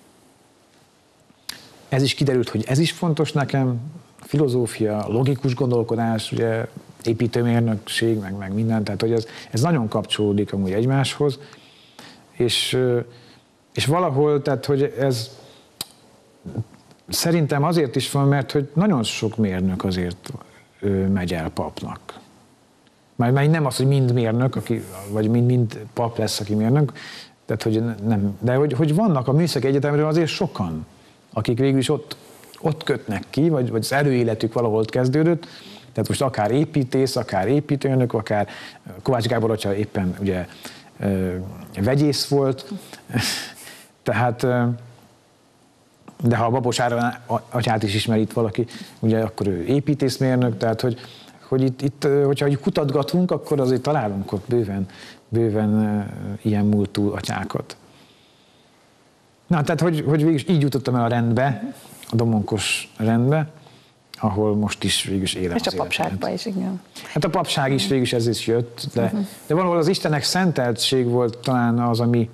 ez is kiderült, hogy ez is fontos nekem, a filozófia, a logikus gondolkodás, ugye építőmérnökség, meg minden, tehát hogy ez nagyon kapcsolódik amúgy egymáshoz, és valahol, tehát hogy ez szerintem azért is van, mert hogy nagyon sok mérnök azért megy el papnak. Már nem az, hogy mind mérnök, vagy mind pap lesz, aki mérnök, tehát hogy nem, de hogy vannak a Műszaki Egyetemről azért sokan, akik végül is ott kötnek ki, vagy az előéletük valahol ott kezdődött, tehát most akár építész, akár építőnök, akár Kovács Gábor atya éppen ugye vegyész volt, tehát de ha a Babos Áron atyát is ismer itt valaki, ugye akkor ő építészmérnök, tehát hogy itt hogyha kutatgatunk, akkor azért találunk ott bőven ilyen múltú atyákat. Na, tehát hogy végülis így jutottam el a rendbe, a domonkos rendbe, ahol most is végülis élem. És a papságba is, igen. Hát a papság is végülis ez is jött, de valahol az Istennek szenteltség volt talán az, ami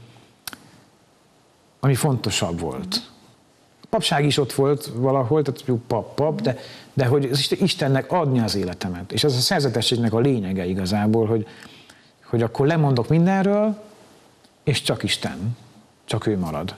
fontosabb volt. A papság is ott volt valahol, tehát pap, de hogy az Istennek adni az életemet. És ez a szerzetességnek a lényege igazából, hogy akkor lemondok mindenről, és csak Isten, csak ő marad.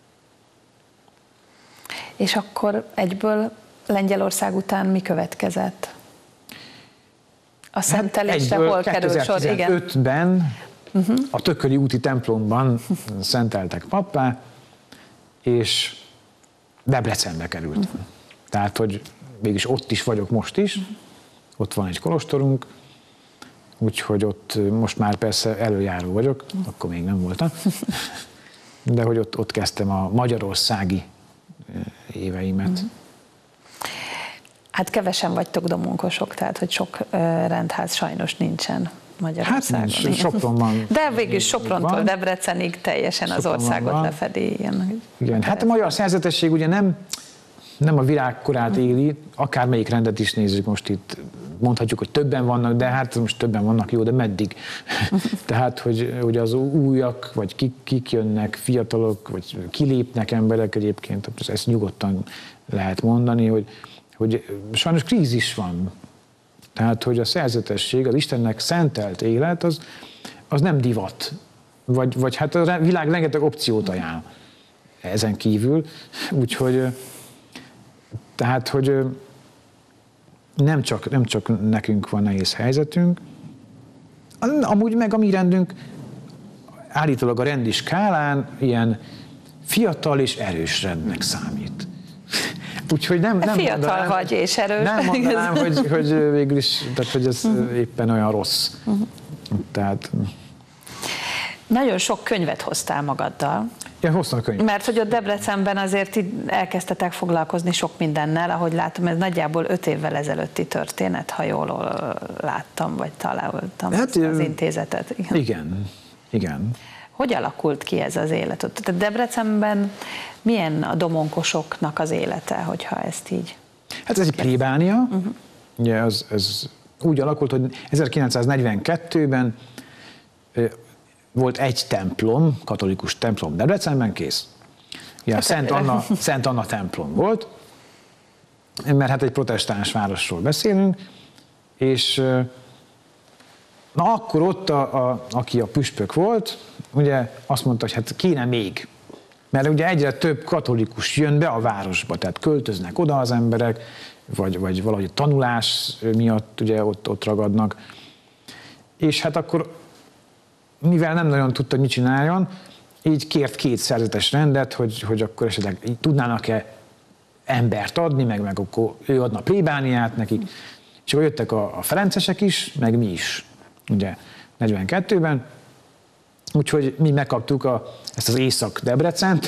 És akkor egyből Lengyelország után mi következett? A szentelésre hol került sor? 2015-ben a Tököli úti templomban szenteltek pappá, és Debrecenbe került. Tehát, hogy mégis ott is vagyok most is, ott van egy kolostorunk, úgyhogy ott most már persze előjáró vagyok, akkor még nem voltam, de hogy ott kezdtem a magyarországi éveimet. Hát kevesen vagytok domonkosok, tehát hogy sok rendház sajnos nincsen Magyarországon. Hát nincs, Sopronban. De végül Soprontól Debrecenig teljesen az országot lefedi. Igen, hát a magyar szerzetesség ugye nem a virágkorát éli, akármelyik rendet is nézzük most itt, mondhatjuk, hogy többen vannak, de hát most többen vannak, jó, de meddig? Tehát, hogy az újak, vagy kik jönnek, fiatalok, vagy kilépnek emberek egyébként, ezt nyugodtan lehet mondani, hogy sajnos krízis van. Tehát, hogy a szerzetesség, az Istennek szentelt élet, az nem divat. Vagy hát a világ rengeteg opciót ajánl ezen kívül. Úgyhogy tehát, hogy nem csak nekünk van nehéz helyzetünk, amúgy meg a mi rendünk állítólag a rendi skálán ilyen fiatal és erős rendnek számít. Úgyhogy nem fiatal mondanám, vagy és erős. Nem mondanám, hogy végül is, tehát, hogy ez éppen olyan rossz. Tehát... Nagyon sok könyvet hoztál magaddal. Ja, hoztam a könyvet. Mert hogy ott Debrecenben azért elkezdtetek foglalkozni sok mindennel, ahogy látom, ez nagyjából 5 évvel ezelőtti történet, ha jól láttam, vagy találtam hát, az intézetet. Igen. Hogy alakult ki ez az élet ott? Tehát Debrecenben milyen a domonkosoknak az élete, hogyha ezt így... Hát ez egy plébánia. Ugye ez úgy alakult, hogy 1942-ben volt egy templom, katolikus templom Debrecenben, kész. Ja, Szent Anna templom volt, mert hát egy protestáns városról beszélünk, és na akkor ott, aki a püspök volt, ugye azt mondta, hogy hát kéne még. Mert ugye egyre több katolikus jön be a városba, tehát költöznek oda az emberek, vagy valahogy tanulás miatt ugye ott ragadnak. És hát akkor, mivel nem nagyon tudta, mit csináljon, így kért 2 szerzetes rendet, hogy akkor esetleg tudnának-e embert adni, meg akkor ő adna a plébániát nekik. És akkor jöttek a ferencesek is, meg mi is, ugye 42-ben. Úgyhogy mi megkaptuk ezt az Észak-Debrecent,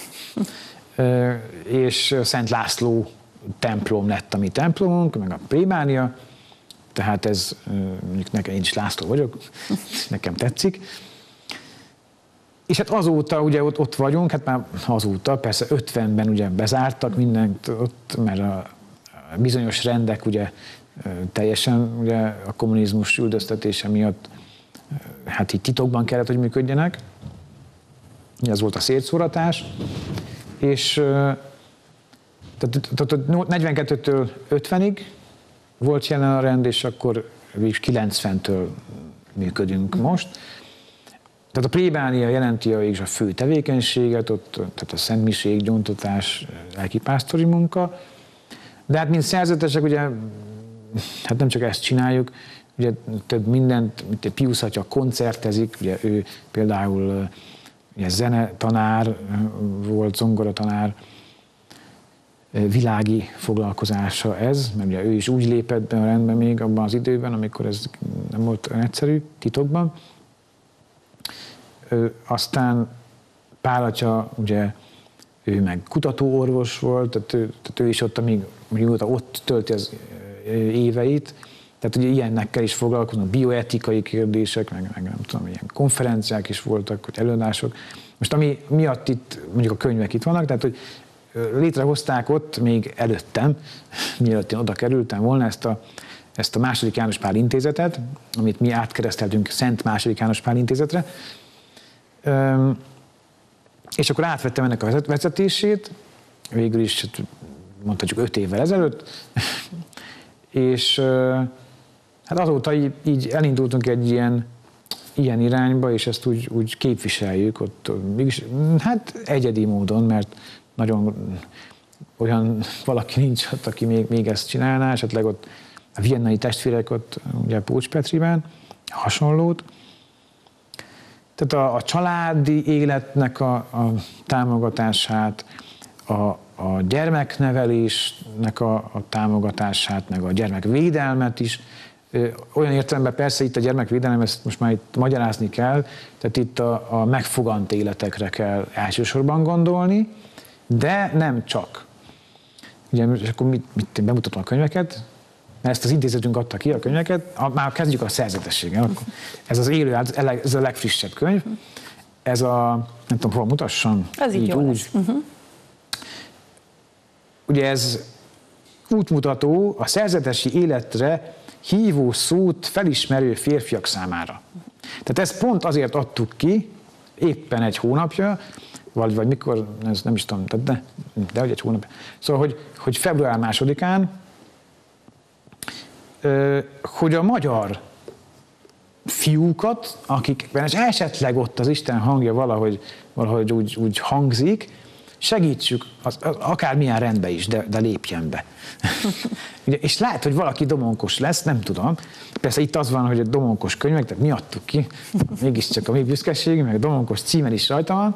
és Szent László templom lett a mi templomunk, meg a plébánia, tehát ez, mondjuk én is László vagyok, nekem tetszik. És hát azóta ugye ott vagyunk, hát már azóta, persze 50-ben ugye bezártak mindent ott, mert a bizonyos rendek ugye teljesen ugye a kommunizmus üldöztetése miatt hát így titokban kellett, hogy működjenek. Ez volt a szétszóratás. És tehát 42-től 50-ig volt jelen a rend, és akkor 90-től működünk most. Tehát a plébánia jelenti a fő tevékenységet, ott, tehát a szentmiség, gyóntatás, lelkipásztori munka. De hát mint szerzetesek ugye, hát nem csak ezt csináljuk, ugye több mindent, mint egy Piusz atya koncertezik, ugye ő például ugye zenetanár volt, zongoratanár, világi foglalkozása ez, mert ugye ő is úgy lépett be a rendbe még abban az időben, amikor ez nem volt olyan egyszerű, titokban. Aztán Pál atya, ugye ő meg kutatóorvos volt, tehát ő is ott, amíg ott tölti az éveit, tehát ugye ilyennekkel is foglalkoznak, bioetikai kérdések, meg nem tudom, ilyen konferenciák is voltak, hogy előadások. Most ami miatt itt, mondjuk a könyvek itt vannak, tehát hogy létrehozták ott még előttem, mielőtt én oda kerültem volna ezt a II. János Pál Intézetet, amit mi átkereszteltünk Szent II. János Pál Intézetre, és akkor átvettem ennek a vezetését, végül is mondhatjuk 5 évvel ezelőtt, és hát azóta így elindultunk egy ilyen irányba, és ezt úgy képviseljük ott, mégis, hát egyedi módon, mert nagyon olyan valaki nincs ott, aki még ezt csinálná, esetleg ott a viennai testvérek ott, ugye Pócs Petriben, hasonlót. Tehát a családi életnek a támogatását, a gyermeknevelésnek a támogatását, meg a gyermekvédelmet is. Olyan értelemben persze itt a gyermekvédelem, ezt most már itt magyarázni kell, tehát itt a megfogant életekre kell elsősorban gondolni, de nem csak. Ugye, és akkor én bemutatom a könyveket, mert ezt az intézetünk adta ki a könyveket, már kezdjük a szerzetességgel. Ez az élő, ez a legfrissebb könyv. Ez nem tudom, hol mutassam. Ez így jó lesz. Ugye ez útmutató a szerzetesi életre hívó szót felismerő férfiak számára. Tehát ezt pont azért adtuk ki, éppen egy hónapja, vagy mikor, ez nem is tudom, de hogy egy hónap. Szóval, hogy február 2-án, hogy a magyar fiúkat, akikben esetleg ott az Isten hangja valahogy úgy hangzik, segítsük, akármilyen rendbe is, de lépjen be. És lehet, hogy valaki domonkos lesz, nem tudom. Persze itt az van, hogy a domonkos könyvek, tehát mi adtuk ki, mégiscsak a mi büszkeségünk, meg a domonkos címen is rajta van.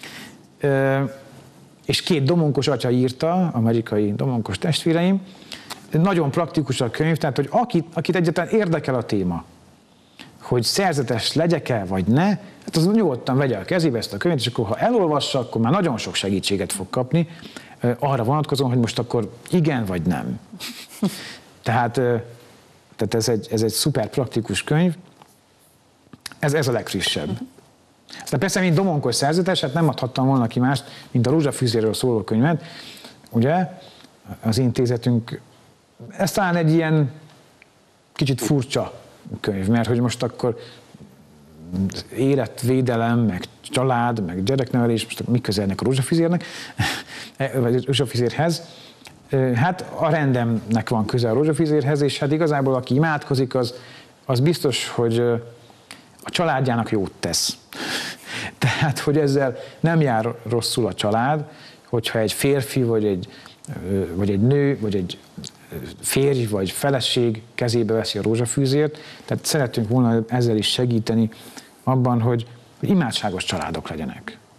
És 2 domonkos atya írta, amerikai domonkos testvéreim. Nagyon praktikus a könyv, tehát hogy akit egyáltalán érdekel a téma, hogy szerzetes legyek-e, vagy ne, hát az nyugodtan vegye a kezébe ezt a könyvet, és akkor ha elolvassa, akkor már nagyon sok segítséget fog kapni, arra vonatkozóan, hogy most akkor igen, vagy nem. Tehát ez egy szuper praktikus könyv, ez a legfrissebb. Aztán persze, mint domonkos szerzetes, hát nem adhattam volna ki mást, mint a rózsafűzérről szóló könyvet, ugye, az intézetünk, ez talán egy ilyen kicsit furcsa könyv, mert hogy most akkor életvédelem, meg család, meg gyereknevelés, most mi közel ennek a rózsafűzérnek, vagy rózsafűzérhez. Hát a rendemnek van közel a rózsafűzérhez, és hát igazából aki imádkozik, az biztos, hogy a családjának jót tesz. Tehát, hogy ezzel nem jár rosszul a család, hogyha egy férfi, vagy egy nő, vagy egy férj, vagy feleség kezébe veszi a rózsafűzért. Tehát szeretünk volna ezzel is segíteni abban, hogy imádságos családok legyenek.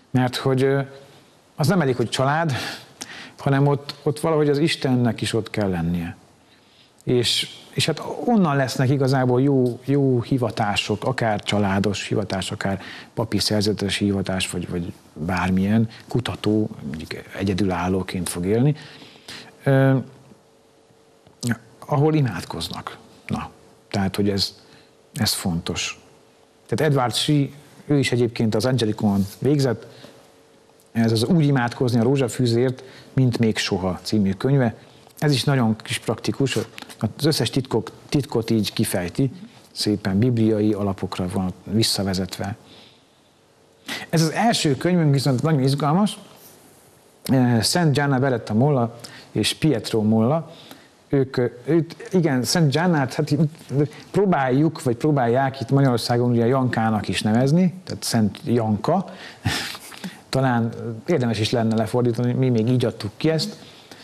Mert hogy az nem elég, hogy család, hanem ott valahogy az Istennek is ott kell lennie. És hát onnan lesznek igazából jó hivatások, akár családos hivatás, akár papi szerzetes hivatás, vagy bármilyen kutató, mondjuk egyedülállóként fog élni, ahol imádkoznak. Na, tehát, hogy ez fontos. Tehát Edward Shee, ő is egyébként az Angelicon végzett, ez az Úgy imádkozni a rózsafűzért, mint még soha című könyve. Ez is nagyon kis praktikus, az összes titkot így kifejti, szépen bibliai alapokra van visszavezetve. Ez az első könyvünk viszont nagyon izgalmas. Szent Gianna Beretta Molla és Pietro Molla, igen, Szent Giannát, hát próbálják itt Magyarországon ugye Jankának is nevezni, tehát Szent Janka. Talán érdemes is lenne lefordítani, mi még így adtuk ki ezt.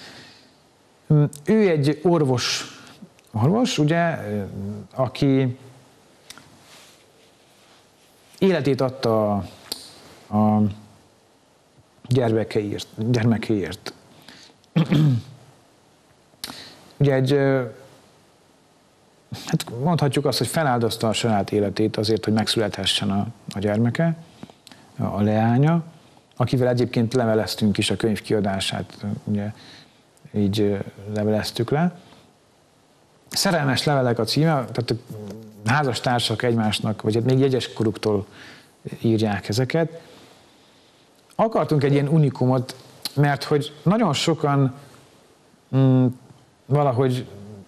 Ő egy orvos, ugye, aki életét adta a gyermekéért. Ugye hát mondhatjuk azt, hogy feláldozta a saját életét azért, hogy megszülethessen a gyermeke, a leánya, akivel egyébként leveleztünk is a könyv kiadását, ugye így leveleztük le. Szerelmes levelek a címe, tehát házastársak egymásnak, vagy hát még jegyeskoruktól írják ezeket. Akartunk egy ilyen unikumot, mert hogy nagyon sokan valahogy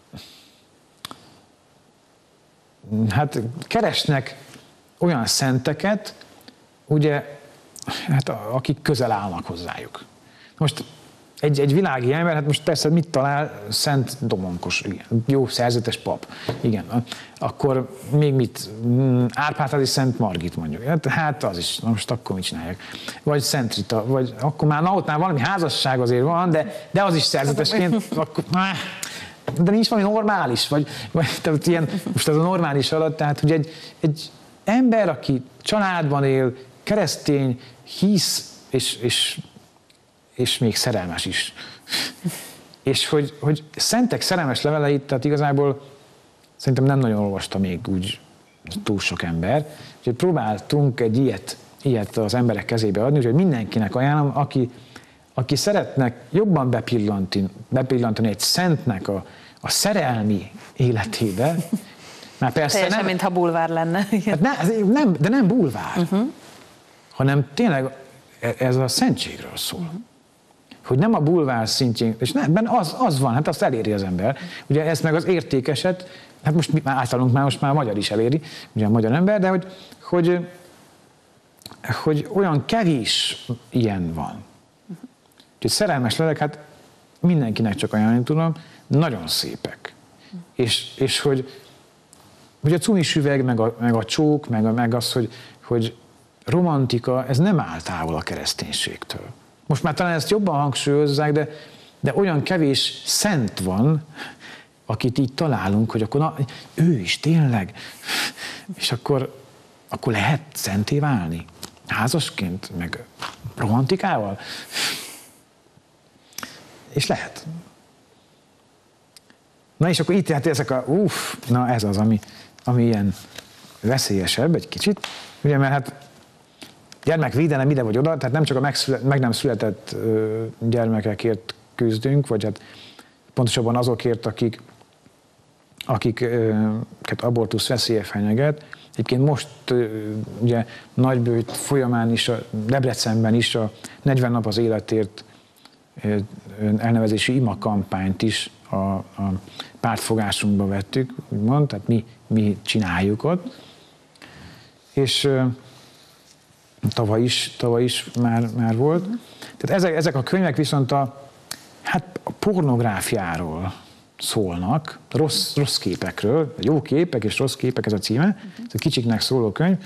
hát keresnek olyan szenteket, ugye, hát akik közel állnak hozzájuk. Most egy világi ember, hát most persze mit talál? Szent Domonkos, igen. Jó szerzetes pap, igen. Akkor még mit? Árpádházi Szent Margit mondjuk. Hát az is, most akkor mit csinálják? Vagy Szent Rita, vagy akkor már, ott már valami házasság azért van, de az is szerzetesként, akkor, de nincs valami normális, vagy tehát ilyen, most ez a normális alatt, tehát hogy egy ember, aki családban él, keresztény, hisz, és még szerelmes is. És hogy szentek szerelmes leveleit, tehát igazából szerintem nem nagyon olvasta még úgy túl sok ember. Úgyhogy próbáltunk egy ilyet az emberek kezébe adni, úgyhogy mindenkinek ajánlom, aki szeretnek jobban bepillantani egy szentnek a szerelmi életébe. Már persze teljesen, nem, mintha bulvár lenne. Hát de nem bulvár, hanem tényleg ez a szentségről szól. Hogy nem a bulvár szintjén, és nem, az van, hát azt eléri az ember. Ugye ez meg az értékeset, hát most általunk most már a magyar is eléri, ugye a magyar ember, de hogy olyan kevés ilyen van. Úgyhogy szerelmes lelek, hát mindenkinek csak ajánlani tudom, nagyon szépek. És hogy a cumis üveg, meg a csók, meg az, hogy romantika, ez nem áll távol a kereszténységtől. Most már talán ezt jobban hangsúlyozzák, de olyan kevés szent van, akit így találunk, hogy akkor ő is tényleg, és akkor lehet szenté válni. Házasként, meg romantikával. És lehet. Na és akkor itt hát ezek ez az, ami ilyen veszélyesebb egy kicsit, ugye, mert hát gyermekvédelem ide vagy oda, tehát nem csak a meg nem született gyermekekért küzdünk, vagy hát pontosabban azokért, akiket abortusz veszélye fenyeget. Egyébként most ugye Nagybőjt folyamán is, a Debrecenben is a 40 nap az életért elnevezési ima kampányt is a pártfogásunkba vettük, úgymond, tehát mi csináljuk ott. És tavaly is már volt. Tehát ezek a könyvek viszont a pornográfiáról szólnak, rossz képekről, jó képek és rossz képek, ez a címe, ez a kicsiknek szóló könyv.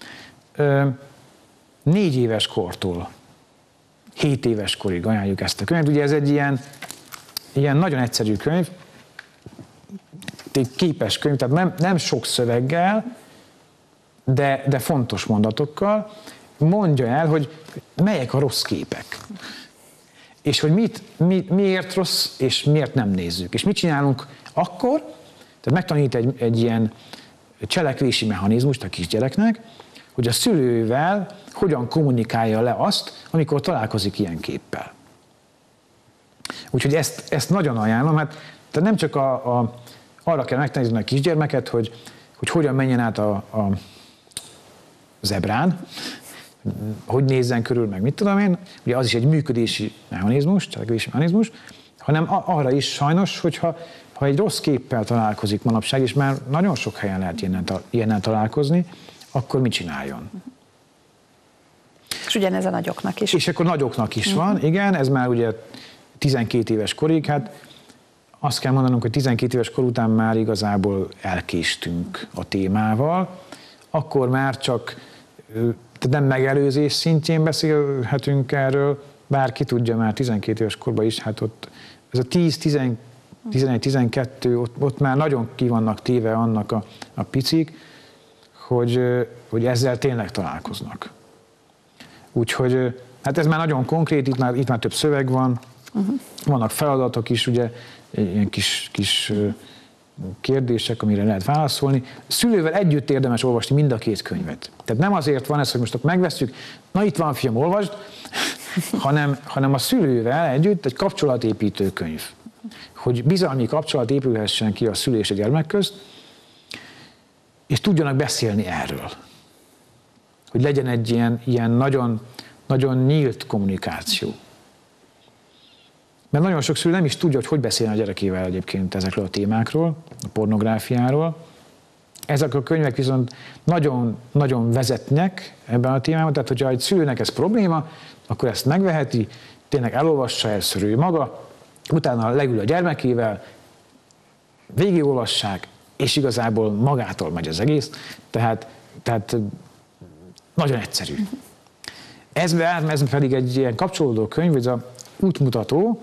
4 éves kortól 7 éves korig ajánljuk ezt a könyvet. Ugye ez egy ilyen nagyon egyszerű könyv, egy képes könyv, tehát nem sok szöveggel, de fontos mondatokkal. mondja el, hogy melyek a rossz képek. És hogy miért rossz, és miért nem nézzük. És mit csinálunk akkor? Tehát megtanít egy ilyen cselekvési mechanizmust a kisgyereknek, hogy a szülővel hogyan kommunikálja le azt, amikor találkozik ilyen képpel. Úgyhogy ezt nagyon ajánlom, hát tehát nem csak arra kell megtanízni a kisgyermeket, hogy hogyan menjen át a zebrán, hogy nézzen körül, meg mit tudom én, ugye az is egy működési mechanizmus, cselekvési mechanizmus, hanem arra is sajnos, hogyha egy rossz képpel találkozik manapság, és már nagyon sok helyen lehet ilyennel találkozni, akkor mit csináljon? És ugyanez a nagyoknak is. És akkor nagyoknak is van, igen, ez már ugye 12 éves korig, hát azt kell mondanunk, hogy 12 éves kor után már igazából elkéstünk a témával, akkor már csak nem megelőzés szintjén beszélhetünk erről, bárki tudja már 12 éves korban is, hát ott ez a 10-11-12, ott már nagyon ki vannak téve annak a picik, hogy ezzel tényleg találkoznak. Úgyhogy hát ez már nagyon konkrét, itt már több szöveg van, vannak feladatok is, ugye, ilyen kis kérdések, amire lehet válaszolni. Szülővel együtt érdemes olvasni mind a két könyvet. Tehát nem azért van ez, hogy most megvesszük, na itt van, fiam, olvasd, hanem a szülővel együtt egy kapcsolatépítő könyv. Hogy bizalmi kapcsolat épülhessen ki a szülő és a gyermek közt, és tudjanak beszélni erről. Hogy legyen egy ilyen nagyon, nagyon nyílt kommunikáció. Mert nagyon sok szülő nem is tudja, hogy beszélni a gyerekével egyébként ezekről a témákról, a pornográfiáról. Ezek a könyvek viszont nagyon, nagyon vezetnek ebben a témában, tehát hogyha egy szülőnek ez probléma, akkor ezt megveheti, tényleg elolvassa először ő maga, utána leül a gyermekével, végigolvassák, és igazából magától megy az egész, tehát nagyon egyszerű. Ez pedig egy ilyen kapcsolódó könyv, ez a útmutató,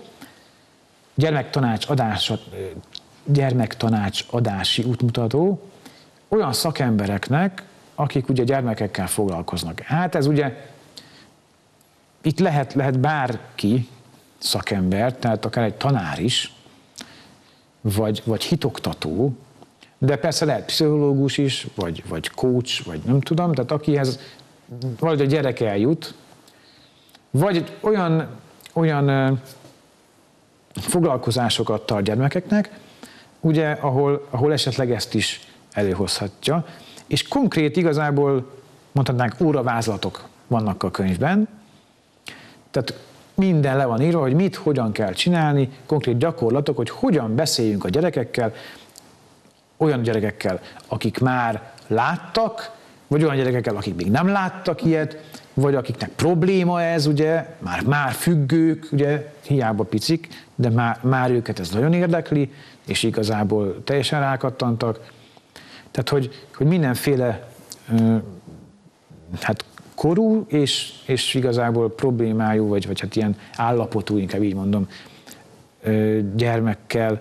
gyermektanácsadási útmutató olyan szakembereknek, akik ugye gyermekekkel foglalkoznak. Hát ez ugye, itt lehet bárki szakember, tehát akár egy tanár is, vagy hitoktató, de persze lehet pszichológus is, vagy coach, vagy nem tudom, tehát akihez vagy a gyerek eljut, vagy olyan foglalkozásokat tart gyermekeknek, ugye, ahol esetleg ezt is előhozhatja. És konkrét igazából mondhatnánk óravázlatok vannak a könyvben, tehát minden le van írva, hogy mit, hogyan kell csinálni, konkrét gyakorlatok, hogy hogyan beszéljünk a gyerekekkel, olyan gyerekekkel, akik már láttak, vagy olyan gyerekekkel, akik még nem láttak ilyet, vagy akiknek probléma ez, ugye, már függők, ugye, hiába picik, de már őket ez nagyon érdekli, és igazából teljesen rákattantak. Tehát, hogy mindenféle hát korú és igazából problémájú, vagy hát ilyen állapotú, inkább így mondom, gyermekkel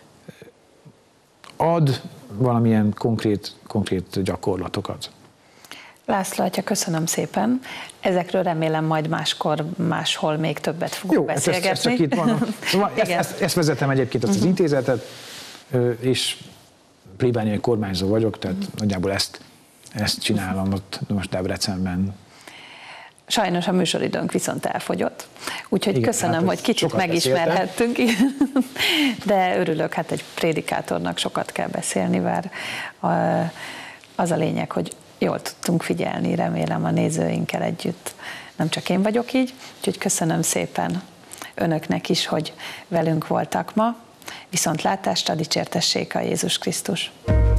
ad valamilyen konkrét gyakorlatokat. László atya, köszönöm szépen. Ezekről remélem majd máshol még többet fogunk beszélgetni. Ez csak itt van. Szóval ezt vezetem egyébként az intézetet, és plébániai kormányzó vagyok, tehát nagyjából ezt csinálom ott most Debrecenben. Sajnos a műsoridőnk viszont elfogyott, úgyhogy igen, köszönöm, hát hogy kicsit megismerhettünk, de örülök, hát egy prédikátornak sokat kell beszélni, bár az a lényeg, hogy jól tudtunk figyelni, remélem a nézőinkkel együtt. Nem csak én vagyok így, úgyhogy köszönöm szépen önöknek is, hogy velünk voltak ma. Viszontlátásra, dicsértessék a Jézus Krisztus!